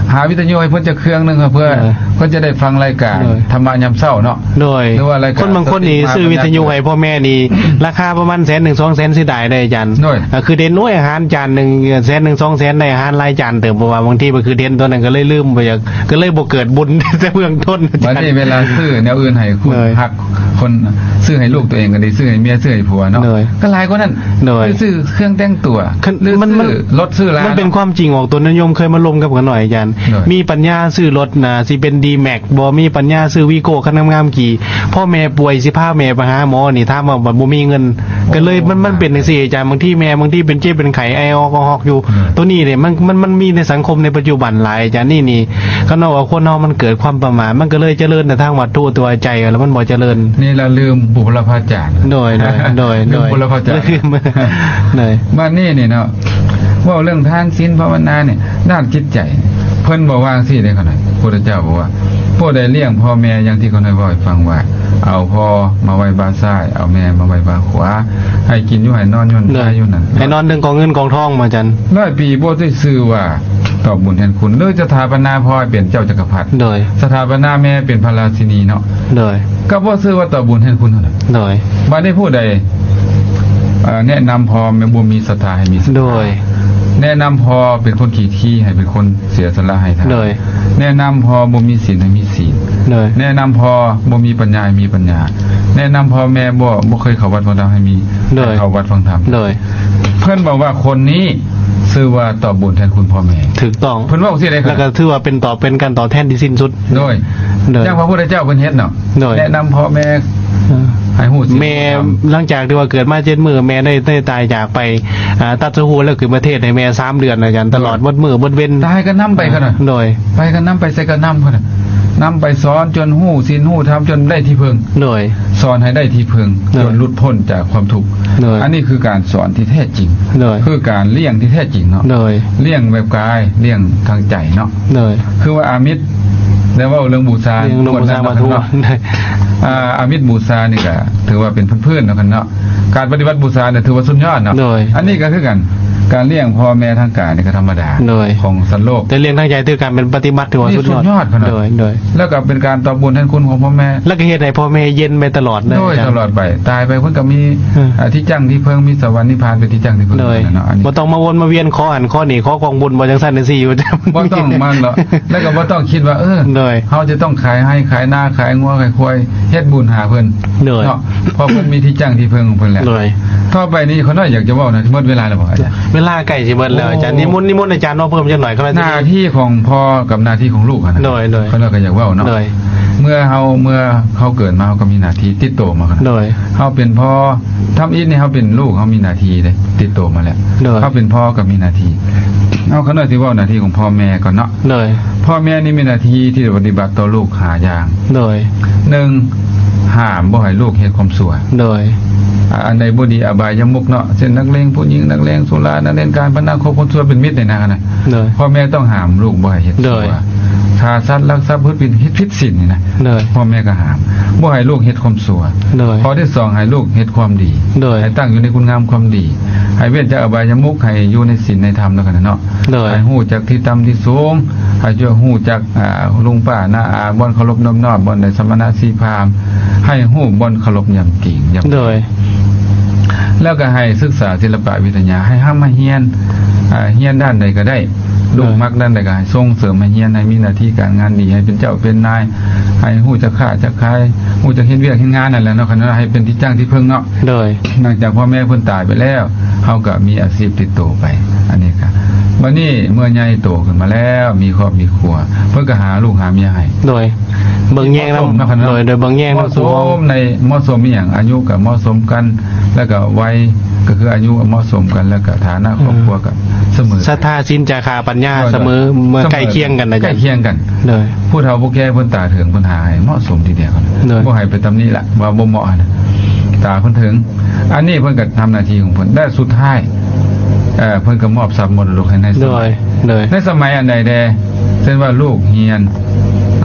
หาวิทยุให้เพิ่นจะเครื่องนึงครับเพื่อเออเพิ่นจะได้ฟังรายการเออธรรมะยามเช้าเนาะโดยหรือว่ารายการคนบางคนนี่ซื้อวิทยุให้พ่อแม่นี่ราคาประมาณแสนหนึ่งสองแสนสิได้ได้อาจารย์โดยอ่าคือเด่นน้อยอาหารจานหนึ่งแสนหนึ่งสองแสนได้อาหารหลายจานเติมเพราะว่าบางทีมันคือเด่นตัวนั้นก็เลยลืมไปอย่างก็เลยบ่เกิดบุญ แต่เบื้องต้นอาวันจารย์นี้เวลาซื้อแนวอื่นให้คุณเลยฮักคนซื้อให้ลูกตัวเองก็ดีซื้อให้เมียซื้อให้ผัวเนาะเลยก็หลายกว่านั้นเลยซื้อเครื่องแต่งตัวคือหรือมันมันซื้อรถซื้อลามันเป็นความจริงของตัวนิยมเคยมาลมกับกันหน่อยอาจารย์เลยมีปัญญาซื้อรถนะสิเป็นดีแม็กบ่มีปัญญาซื้อวีโก้คันงามๆกี่พ่อแม่ป่วยสิพาแม่ไปหาหมอนี่ถ้าว่าบ่มีเงิน ก็เลยมันมันเป็นจังซี่อาจารย์บางทีแม่บางทีเป็นเจ็บเป็นไข้ไอออกออกอยู่ ตัวนี้เนี่ยมันมันมันมีในสังคมในปัจจุบันหลายอาจารย์นี่นี่ก็นอกว่าคนเฮามันเกิดความประมาทมันก็เลยเจริญในทางวัตถุตัวใจแล้วมันบ่เจริญนี่เราลืมบุพลภาจารย์โดยโดยโดยลืโดมยบุพลภาจารย์ลืมโดยบ้านนี้นี่เนาะว่าเรื่องทานศีลภาวนาเนี่ยด้านจิตใจเพิ่นบอกว่าสิได้ขนาดพระพุทธเจ้าบอกว่าผู้ใดเลี้ยงพ่อแม่อย่างที่คนได้บอกให้ฟังว่า เอาพ่อมาไว้บาซ้ายเอาแม่มาไว้บาขวาให้กินอยู่ให้นอนอยู่เลทายยอยู่นั่นไอ้นอนเรื่องกองเงินกองทองมาจันร้อยปีบ่ได้ชื่อว่าตอบบุญแทนคุณหรือสถาปนาพ่อให้เป็นเจ้าจักรพรรดิโดยสถาปนาแม่เป็นพระราชินีเนาะโดยก็บ่ชื่อว่าตอบบุญแทนคุณเท่านั้นโดยบัดนี้ผู้ใดเอ่อแนะนำพ่อแม่บ่มีศรัทธาให้มีศรัทธาโดยแนะนำพอเป็นคนขี้ที่ให้เป็นคนเสียสละให้ทานโดยแนะนำพอบ่มีศีลให้มีศีลโดยแนะนำพอบ่มีปัญญาให้มีปัญญา แนะนำพ่อแม่บ่บ่เคยเข้าวัดฟังธรรมให้มีโดยเข้าวัดฟังธรรมโดยเพิ่นบอกว่าคนนี้ชื่อว่าตอบบุญแทนคุณพ่อแม่ถูกต้องเพิ่นว่าสิได้ครัแล้บวก็ถือว่าเป็นต่อเป็นการตอบแทนที่สิ้นสุดโดยโดยอย่างพระพุทธเจ้าเพิ่นเฮ็ดเนาะโดยแนะนำพ่อแม่ให้ฮู้ศีลแม่หลังจากที่ว่าเกิดมาเจ็ดมือแม่ได้ได้ตายจากไปอ่าตัดสหูแล้วคือประเทศในแม่สามเดือนอาจารย์ตลอดวัดมือวัดเว้นตายก็นำไปคั่นน่ะโดยไปก็นำไปใส่ก็นำคั่นน่ะนำไปสอนจนฮู้ศีลฮู้ธรรมจนได้ที่พึ่งโดยสอนให้ได้ที่พึงโดยจนหลุดพ้นจากความทุกข์โดยอันนี้คือการสอนที่แท้จริงโดยคือการเลี้ยงที่แท้จริงเนาะโดยเลี้ยงแบบกายเลี้ยงทางใจเนาะโดยคือว่าอามิตรแล้วว่าเรื่องบูชาเรื่องหลวงปู่สร้างมาทุกเนาะอ่าอามิตรบูชานี่ก็ถือว่าเป็นเพื่อนๆเนาะกันเนาะการปฏิบัติบูชาเนี่ยถือว่าสุดยอดเนาะโดยอันนี้ก็คือกันการเลี้ยงพ่อแม่ทางกายนี่ก็ธรรมดาโดยของสัตว์โลกแต่เรียนทางใจถือการเป็นปฏิบัติถือว่านี่สุดสุยอดดยอดขนาดโดยโดยแล้วก็เป็นการตอบบุญแทนคุณของพ่อแม่แล้วก็เฮ็ดให้พ่อแม่เย็นไปตลอดเลยโดยอาจารตย์ลอดไปตายไปเพิ่นก็มีอืมอ่าที่จังที่เพิ่งมีสวรรค์นิพพานเป็นที่จังที่เพิ่งโดยเนาะอันนี้บ่ต้องมาวนมาเวียนขอหันข้อนี่ขอกองบุญบ่จังซั่นจังซี่อยู่จ้ะบ่ต้องมันหรอกแล้วก็บ่ต้องคิดว่าเออโดยเฮาจะต้องขายให้ขายหน้าขายงัวขายควายเฮ็ดบุญหาเพิ่นโดยเนาะเพราะเพิ่นมีที่จังที่เพิ่งของเพิ่นแหละโดยต่อไปนี้เขาน้อยอยากจะเว้านะหมดเวลาแล้วบ่อาจารย์เวลาใกล้สิเบิดแล้วอาจารย์นิมนต์นิมนต์อาจารย์เนาะเพิ่มจักหน่อยก็ได้หน้าที่ของพ่อกับหน้าที่ของลูกอะนะโดยโดยเขาน้อยก็อยากเว้าเนาะโดยเมื่อเฮาเมื่อเขาเกิดมาเขาก็มีหน้าที่ติดโตมากันโดยเฮาเป็นพ่อทำอีกนี่เฮาเป็นลูกเฮามีหน้าที่เด้ติดโตมาแล้วโดยเขาเป็นพ่อก็มีหน้าที่เอาเขาหน่อยสิเว่าหน้าที่ของพ่อแม่ก่อนเนาะโดยพ่อแม่นี่มีหน้าที่ที่จะปฏิบัติต่อลูกหาอย่างโดยหนึ่งห้ามบ่ให้ลูกเฮ็ดความชั่วโดยอ่าอันใดบ่ดีอบายมุกเนาะเช่นนักเลงผู้หญิงนักเลงสุรานักเลงการพนันคบคนชั่วเป็นมิตรในนะนะโดยพ่อแม่ต้องห้ามลูกบ่ให้เฮ็ดโดชั่ยวฆ่าสัตว์ลักทรัพย์พูดผิดผิดผิดศีลนี่นะโดยพ่อแม่ก็ห้ามบ่ให้ลูกเฮ็ดความชั่วโดยข้อที่สองให้ลูกเฮ็ดความดีโดยให้ตั้งอยู่ในคุณงามความดี ให้เว้นจากอบายมุขให้อยู่ในศีลในธรรมแล้วกันเนาะโดยให้ฮู้จักที่ต่ำที่สูงให้ช่วยฮู้จักอ่าลุงป้าน้าอาบ่อนเคารพน้อมนอบบ่อนในสมณะสีพราหมณ์ให้ฮู้บ่อนเคารพยำติงยำโดยแล้วก็ให้ศึกษาศิลปะวิทยาให้ห้ามมาเฮียนอ่าเฮียนด้านใดก็ได้ลูกมักด้านใดก็ให้ส่งเสริมให้เฮียนให้มีหน้าที่การงานดีให้เป็นเจ้าเป็นนายให้ฮู้จักค้าจักขายฮู้จักเฮ็ดเวียกเฮ็ดงานนั่นแหละเนาะคันว่าให้เป็นที่จ้างที่พึ่งเนาะโดยหลังจากพ่อแม่เพิ่นตายไปแล้วเฮาก็มีอาชีพติดตัวไป อันนี้ครับวันนี้เมื่อใหญ่โตขึ้นมาแล้ว มีครอบมีครัว เพิ่นก็หาลูกหาเมียให้โดย เบิ่งแย่งเหมาะสมนะครันำบโดย โดยเบิ่งแย่งเหมาะนำสสู่มในเหมาะสมอีหยังอายุก็เหมาะสมกัน แล้วก็วัยก็คืออายุเหมาะสมกันแล้วก็ฐานะครอบครัวก็เสมอศรัทธาสินจาคาปัญญาเสมอเมื่อใกล้เคียงกันนะใกจ๊ะล้เคียงกันโดยผู้เฒ่าผู้แก่เพิ่นตาถึงเพิ่นหาให้เหมาะสมทีเดียวกันเลยบ่ให้ไปตำหนี้ละว่าบ่เหมาะนะตาเพิ่นถึง อันนี้เพิ่นก็ทำหน้าที่ของเพิ่นได้สุดท้ายเอ่อเพิ่นก็มอบทรัพย์มรดกให้ในสโดมัยยโดยในสมัยอันใดแดเช่นว่าลูกเฮียน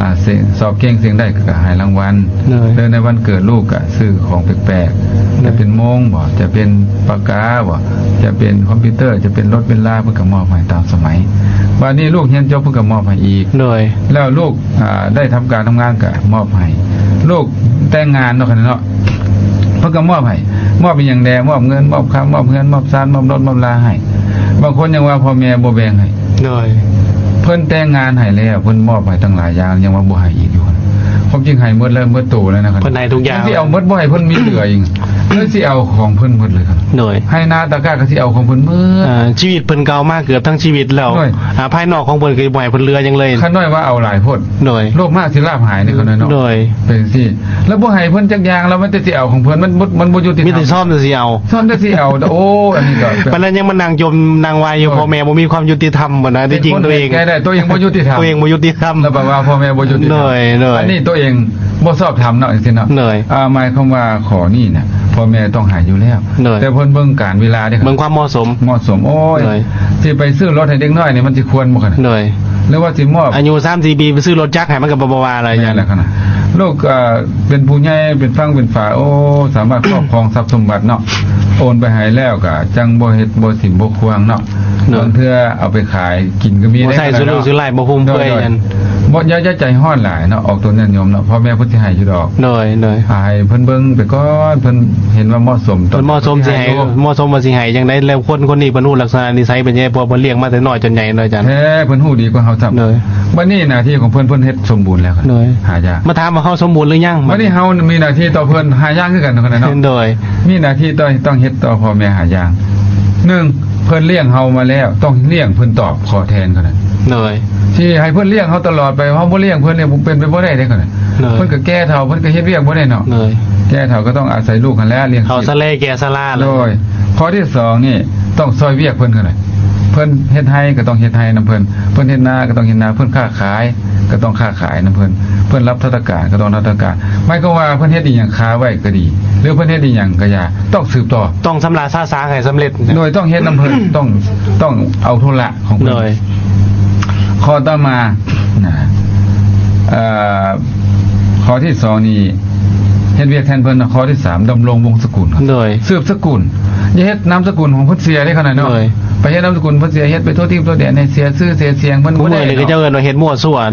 อ่าเสียงสอบเก่งเสียงได้ก็ให้รางวัลเลยเดินในวันเกิดลูกก็ซื้อของแปลกๆจะเป็นโมงบ่จะเป็นปากกาบ่จะเป็นคอมพิวเตอร์จะเป็นรถเป็นลาเพิ่นก็มอบให้ตามสมัยบัดนี้ลูกเรียนจบเพิ่นก็มอบให้อีกเลยแล้วลูกอ่าได้ทำการทำงานก็มอบให้ลูกแต่งงานเนาะคั่นเนาะเพิ่นก็มอบให้มอบเป็นหยังแดมอบเงินมอบคำมอบเงินมอบซานมอบรถมอบลาให้บางคนยังว่าพ่อแม่บ่แบ่งให้เลยเพิ่นแต่งงานให้แล้วเพิ่นมอบให้ตั้งหลายอย่างยังว่าบ่ให้อีกอยู่ผมจริงให้หมดแล้วหมดโตแล้วนะครับเพิ่นให้ทุกอย่างสิเอาหมดบ่ให้เพิ่นมีเหลืออีกแล้วสิเอาของเพิ่นหมดเลยครับเลยให้นาตะกร้าก็สิเอาของเพิ่นหมดอ่าชีวิตเพิ่นเก่ามากเกือบทั้งชีวิตแล้วด้วยอ่าภายนอกของเพิ่นคือบ่ให้เพิ่นเรือยังเลยคันน้อยว่าเอาหลายโพดเลยโรคมากสิลาบหายนี่เขาน้อยเนาะเลยเป็นสิแล้วบ่ให้เพิ่นจักอย่างแล้วมันจะสิเอาของเพิ่นมันบ่มันบ่ยุติธรรมมีแต่ซ่อมแต่สิเอาซ่อมจะสิเอาโอ้อันนี้ก็ปานนั้นยังมานั่งจมนางวายอยู่โอ้ยพ่อแม่บ่มีความยุติธรรมบ่นะที่จริงตัวเองแก้ได้ตัวเองบ่ยุติธรรมตัวเองบ่ยุติธรรมแล้วแปลว่าพ่อแม่บ่ยุติธรรมเหนื่อยเหนื่อยอันนี้ตัวเองบ่ชอบทำเนาะจังซี่เนาะเหนื่อยอ่าหมายความว่าขอนี่น่ะพ่อแม่ต้องหาอยู่แล้วเหนื่อยแต่เพิ่นเบิ่งการเวลาเด้ครับเบิ่งความเหมาะสมเหมาะสมโอ้ยเหนื่อยสิไปซื้อรถให้เด็กน้อยนี่มันสิควรบ่คั่นเลยหรือว่าสิมอบอายุ สามสี่ ปีไปซื้อรถจักรให้มันก็บ่บ่ว่าอะไรอแม่ย่างนแล้วคั่นน่ะลูกเอ่อเป็นผู้ใหญ่เป็นฟังเป็นฝาโอ้สามารถครอบครองทรัพย์สมบัติเนาะโอนไปให้แล้วก็จังบ่เฮ็ดบ่สิมบ่ควงเนาะบางเทื่อเอาไปขายกินก็มีบ่ได้ใส่สุรุ่ยสุร่ายบ่ฟุ่มเฟือยกันบ่อย่าอย่าใจฮ้อนหลายเนาะออกตัวนิยมเนาะพ่อแม่เพิ่นสิให้อยู่ดอกเลยเลยให้เพิ่นเบิ่งไปก่อนเพิ่นเห็นว่าเหมาะสมเพิ่นเหมาะสมสิให้เหมาะสมว่าสิให้จังได๋แล้วคนคนนี้เพิ่นรู้ลักษณะนิสัยเป็นจังได๋พอเพิ่นเลี้ยงมาแต่น้อยจนใหญ่เนาะอาจารย์แท้เพิ่นฮู้ดีกว่าเฮาซ้ํเลยบัดนี้หน้าที่ของเพิ่นเพิ่นเฮ็ดสมบูรณ์แล้วครับเลยหายากมาถามว่าเขาสมบูรณ์หรือยังบัดนี้เฮามีหน้าที่ต่อเพิ่นหายากคือกันเนาะเนาะโดยมีหน้าที่ต้องต้องเฮ็ดต่อพ่อแม่หายากหนึ่งเพิ่นเลี้ยงเฮามาแล้วต้องเลี้ยงเพิ่นตอบขอแทนเขานั่นโดยที่ให้เพิ่นเลี้ยงเฮาตลอดไปเฮาบ่เลี้ยงเพิ่นเนี่ยเป็นไปบ่ได้เด้เขานั่นเลยเพิ่นก็แก่เฒ่าเพิ่นก็เฮ็ดเวียกบ่ได้เนาะเลยแก่เฒ่าก็ต้องอาศัยลูกกันแล้วเลี้ยงเขาสะเลแกสะลาเลโดยยข้อที่สองนี่ต้องซอยเวียกเพิ่นเขานั่นเพิ่นเฮ็ดให้ก็ต้องเฮ็ดให้นํเพิ่นเพิ่นเฮ็ดนาก็ต้องเฮ็ดนาเพิ่นค้าขายก็ต้องค้าขายนํเพิ่นเพิ่นรับราชการก็ต้องรับราชการหมายก็ว่าเพิ่นเฮ็ดอีหยังค้าไว้ก็ดีหรือเพิ่นเฮ็ดอีหยังก็อย่าต้องสืบต่อต้องสำราญซาสาให้สำเร็จโดยต้องเฮ็ดน้ำเพิ่น ต้องต้องเอาธุระของโดเพิ่นยข้อต่อมานะเอ่อข้อที่สองนี่เฮ็ดเวียกแทนเพิ่นข้อที่สามดำรงวงศ์สกุลครับโดยสืบสกุลอย่าเฮ็ดนามสกุลของเพิ่นเสียได้ขนาดเนาะโดยไปเฮ็ดนามสกุลเพิ่นเสียเฮ็ดไปทั่วที่ทั่วแดนในเสียชื่อเสียเสียงเพิ่นผู้บ่เมื่ได้อนี่ก็เจ้าเนาะเอิ้นว่าเฮ็ดมั่วซั่ว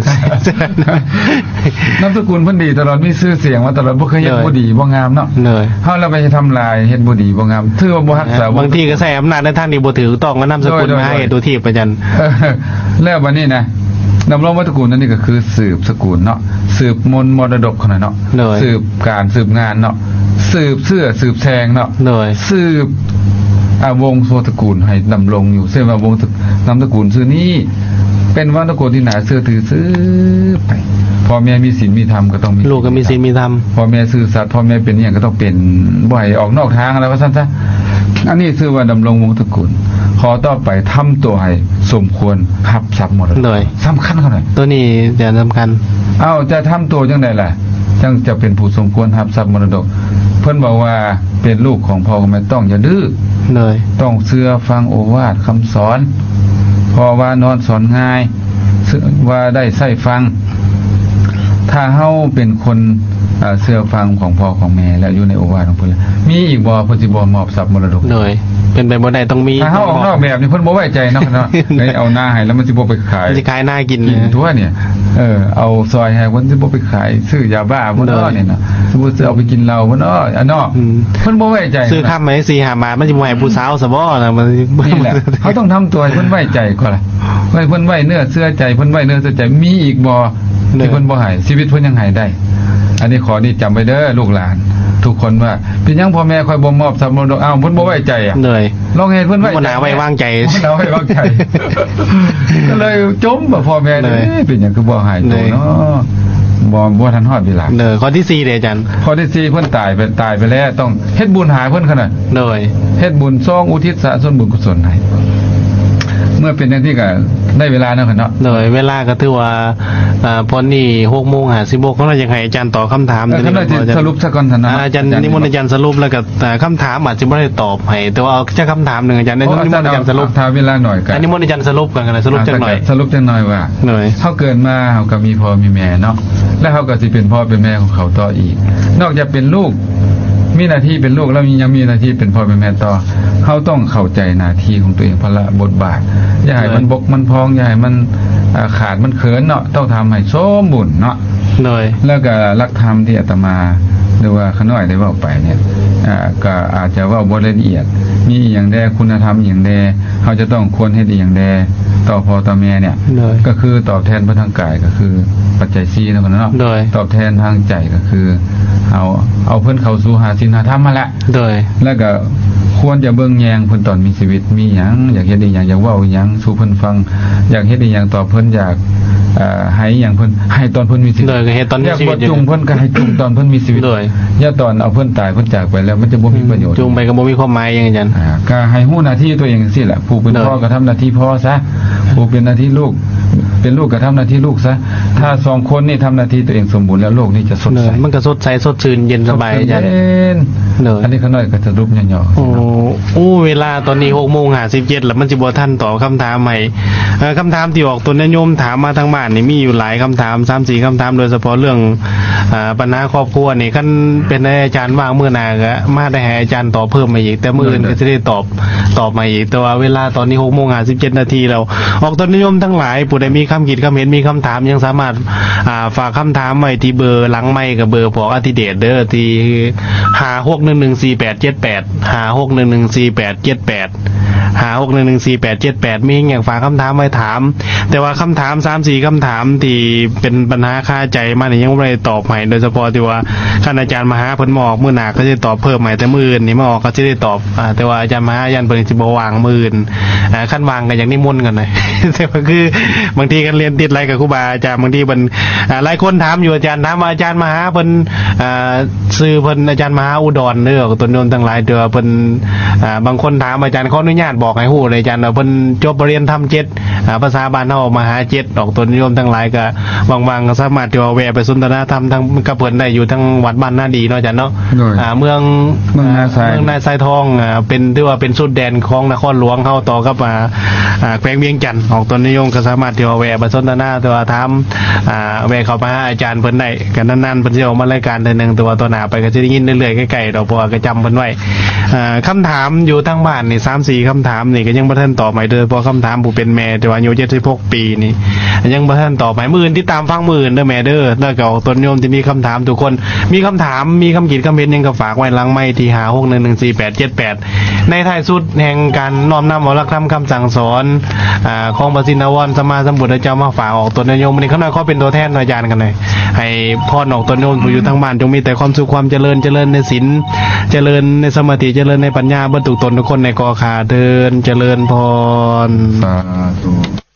นามสกุลเพิ่นดีตลอดมีชื่อเสียงมาตลอดบ่เคยเฮ็ดเลยบ่ดีบ่งามเนาะเลยเฮาเราไปทำลายเฮ็ดบ่ดีบ่งามถือว่าบ่รักษาบางทีก็ใช้อำนาจในทางที่บ่ถูกต้องก็นำสกุลโดยโดยมาให้ตัวที่ประจันเออแล้วบัดนี้นะดำรงวัตกุลนั่นนี่ก็คือสืบสกุลเนาะสืบมนต์มรดกขนาดเนาะเลยสืบการสืบงานเนาะสืบเสื้อสืบแซงเนาะโดยสืบอาวงศ์โสตระกูลให้ดำรงอยู่เส้นว่าวงศ์นามตระกูลชื่อนี้เป็นวรรณตระกูลที่น่าเชื่อถือซื้อไปพ่อแม่มีศีลมีธรรมก็ต้องมีลูกก็มีศีลมีธรรมพ่อแม่ซื่อสัตย์พ่อแม่เป็นอหย่างก็ต้องเป็นบ่ให้ออกนอกทางอะไรว่าซั่นซะอันนี้ชื่อว่าดำรงวงศ์ตระกูลขอต่อไปทำตัวให้สมควรรับทรัพย์หมดโดยสำคัญเขาหน่อยตัวนี้เดี๋ยวสำคัญเอ้าจะทำตัวจังไดล่ะจังจะเป็นผู้สมควรรับทรัพย์มรดก เพิ่นบอกว่าเป็นลูกของพ่อกับแม่ต้องอย่าดื้อเลยต้องเชื่อฟังโอวาทคำสอนเพอว่านอนสอนง่ายว่าได้ใส่ฟัง ถ้าเฮาเป็นคนเอ่อเชื่อฟังของพ่อของแม่แล้วอยู่ในโอวาทของเพิ่นแล้วมีอีกบ่เพิ่นสิบ่มอบทรัพย์มรดกเลยเป็นไปบ่ได้ต้องมีถ้าเฮาออกนอกแบบนี่เพิ่นบ่ไว้ใจเนาะเนาะ ได้เอาหน้าให้แล้วมันสิบ่ไปขายสิขายหน้ากินกินทั่วเนี่ย เออ เอาซอยให้คนที่บ่ไปขายซื้อยาบ้าบ่เนาะเนี่ยเนาะสมมุติซื้อเอาไปกินเหล้าบ่เนาะอันเนาะอืมเพิ่นบ่ไว้ใจซื้อข้ามมาให้สี่หามามันสิบ่ให้ผู้สาวซะบ่นะมันนี่แหละ เขาต้องทำตัวให้เพิ่นไว้ใจก่อนล่ะไว้เพิ่นไว้เนื้อเชื่อใจเพิ่นไว้เนื้อเชื่อใจมีอีกบ่ที่เพิ่นบ่ให้ชีวิตเพิ่นยังให้ได้ อันนี้ขอนี่จำไว้เด้อลูกหลาน ทุกคนว่าเป็นหยังพ่อแม่คอยบ่มอบทรัพย์มรดกอ้าวเพิ่นบ่ไว้ใจอ่ะเลยลองให้เพิ่นไว้ใจบ่น่าไว้วางใจบ่น่าไว้วางใจ ก็เลยจมบ่พ่อแม่เลยเอ้ยเป็นหยังคือบ่ให้ตัวเนาะบ่บ่ทันฮอดเวลาเลยข้อที่สี่เด้อาจารย์ข้อที่สี่เพิ่นตายไปตายไปแล้วต้องเฮ็ดบุญหาเพิ่นขนาดเลยเฮ็ดบุญซองอุทิศสะสมบุญกุศลให้เมื่อเป็นอย่างที่ก็ได้เวลาแล้วกันเนาะโดยเวลาก็ถือว่าอ่าพอนี่หกโมงห้าสิบหกเขาเราอยากให้อาจารย์ตอบคำถามเออตัวคำนวณนี้สรุปซะก่อนท่านนะอาจารย์นิมนต์อาจารย์สรุปแล้วก็แต่คำถามอาจจะไม่ได้ตอบให้แต่ว่าเอาแค่คำถามหนึ่งอาจารย์นิมนต์อาจารย์สรุปทาเวลาหน่อยกันอันนี้มนต์อาจารย์สรุปกันกันเลยสรุปจังหน่อยสรุปจังหน่อยว่าหน่อยเขาเกิดมาเขาก็มีพ่อมีแม่เนาะแล้วเขาก็สิเป็นพ่อเป็นแม่ของเขาต่ออีก นอกจากเป็นลูกมีหน้าที่เป็นลูกแล้วยังมีหน้าที่เป็นพ่อเป็นแม่ต่อเขาต้องเข้าใจหน้าที่ของตัวเองพละบทบาทอย่าให้มันบกมันพองอย่าให้มันอ่าขาดมันเขินเนาะต้องทำให้สมบูรณ์เนาะหน่อยแล้วก็หลักธรรมที่อาตมาหรือว่าขน้อยได้เว่าไปเนี่ยอ่าก็อาจจะเว่าบ่ละเอียดมีอหย่างใดคุณธรรมอหย่างใดเขาจะต้องควรเฮ็ดอหย่างใดต่อพ่อต่อแม่เนี่ยหน่อยก็คือตอบแทนพระทางกายก็คือปัจจัยสี่นะคนเนาะโดยตอบแทนทางใจก็คือเอาเอาเพิ่นเข้าสู่หาศีลหาธรรมมาละโดยแล้วก็ควรจะเบิ่งแยงเพิ่นตอนมีชีวิตมีหยังอยากเฮ็ดอีหยังอยากเว้าอีหยังสู่เพิ่นฟังอยากเฮ็ดอีหยังตอบเพิ่นอยากเอ่อให้อีหยังเพิ่นให้ตอนเพิ่นมีชีวิตโดยก็เฮ็ดตอนมีอยากชีวิบ่ตอยู่จุงเพิ่นก็ให้จุงตอนเพิ่นมีชีวิตโดยอย่าตอนเอาเพิ่นตายเพิ่นจากไปแล้วมันจะบ่มีประโยชน์จูงไปก็บ่มีความหมายอย่างอาจารย์อ่าก็ให้ฮู้หน้าที่ตัวเองจังซี่แหละผู้เป็นโดยพ่อก็ทำหน้าที่พ่อซะผู้เป็นหน้าที่ลูก เป็นลูกก็ทำหน้าที่ลูกซะถ้าสองคนนี่ทำหน้าที่ตัวเองสมบูรณ์แล้วโลกนี้จะสดเหนื่ใสอยมันก็สดใสสดชื่นเย็นสบายอาจารย์เย็นเหนื่อยอันนี้เขาน้อยก็จะรูปย่อโอ้โอ้เวลาตอนนี้หกโมงห้าสิบเจ็ดแล้วมันจะบ่ทันตอบคำถามใหม่เอ่อคำถามที่ออกตัวนิยมถามมาทางบ้านนี่มีอยู่หลายคำถามสามสี่คำถามโดยเฉพาะเรื่องอ่าปัญหาครอบครัวนี่คันเป็นอาจารย์ว่างมื้อหน้าก็มาได้ให้อาจารย์ตอบเพิ่มมาอีกแต่มื้ออื่นก็จะได้ตอบตอบมาอีกแต่ว่าเวลาตอนนี้หกโมงห้าสิบเจ็ดนาทีแล้วออกตัวนิยมทั้งหลายผู้ใดมีคำคิดคำเห็นมีคำถามยังสามารถอ่าฝากคำถามไว้ที่เบอร์หลังไมค์กับเบอร์พออาทิเดชเด้อที่ห้าหกหนึ่งหนึ่งสี่แปดเจ็ดแปด ห้าหกหนึ่งหนึ่งสี่แปดเจ็ดแปด ห้าหกหนึ่งหนึ่งสี่แปดเจ็ดแปดมีอย่างฝากคำถามไว้ถาม แต่ว่าคำถามสามสี่คำถามที่เป็นปัญหาคาใจมาเนี่ยยังไม่ได้ตอบใหม่โดยเฉพาะที่ว่าท่านอาจารย์มหาเพิ่นมาออกมื้อหน้าก็จะตอบเพิ่มใหม่แต่มื้ออื่นนี่มาออกก็จะได้ตอบอ่าแต่ว่าอาจารย์มหายันเพิ่นสิบ่วางมื้ออื่นอ่าขั้นวางก็อย่างนิมนต์กันหน่อย แต่ว่าคือบางทีกันเรียนติดอะไรกับครูบาอาจารย์บางทีเพิ่นอ่าหลายคนถามอยู่อาจารย์ถามว่าอาจารย์มหาเพิ่นอ่าชื่อเพิ่นอาจารย์มหาอุดรเด้อต้นโยมทั้งหลายเด้อเพิ่นอ่าบางคนถามอาจารย์ขออนุญาตบอกให้ฮู้เลยอาจารย์ว่าเพิ่นจบปริญญาธรรมเจ็ดอ่าภาษาบ้านเฮามหาเจ็ดออกต้นโยมทั้งหลายก็ว่างๆก็สามารถที่ว่าแวะไปสนทนาธรรมทั้งกับเพิ่นได้อยู่ทั้งวัดบ้านนาดีเนาะอาจารย์เนาะโดยอ่าเมืองเมืองนาทรายเมืองนาทรายทองอ่าเป็นที่ว่าเป็นสุดแดนของนครหลวงเข้าต่อกับอ่าอ่าแขวงเวียงจันทน์ออกต้นนิยมก็สามารถที่ว่าแวะไปสนทนาแต่ว่าถามอ่าแวะเข้ามาหาอาจารย์เพิ่นได้กันนานๆเพิ่นสิออกมารายการเทื่อนึงแต่ว่าตัวหน้าไปก็สิได้ยินเรื่อยๆใกล้ๆดอกเพราะว่าก็จำเพิ่นไว้อ่าคำถามอยู่ทางบ้านนี่ สามสี่ คำถามนี่ก็ยังบ่ทันตอบใหม่เด้อเพราะคำถามผู้เป็นแม่แต่ว่าอายุเจ็ดสิบหกปีนี่ยังบ่ทันตอบใหม่มื้ออื่นที่ตามฟังมื้ออื่นเด้อแม่เด้อแล้วก็ต้นโยมที่มีคำถามทุกคนมีคำถามมีคำคิดคำเห็นหยังก็ฝากไว้หลังไมค์ที่ห้าหกหนึ่งหนึ่งสี่แปดเจ็ดแปดในท้ายสุดแห่งการน้อมนำเอาหลักธรรมคำสั่งสอนอ่าของพระสินวรสัมมาสัมพุทธเจ้ามาฝากออกต้นโยมวันนี้ข้างหน้าขอเป็นตัวแทนอาจารย์กันหน่อยให้พรออกต้นโยมผู้อยู่ทางบ้านจงมีแต่ความสุขความเจริญเจริญในศีลเจริญในสมาธิเจริญในปัญญาบรรทุกตนทุกคนในกอขาเดินเจริญพรสาธุ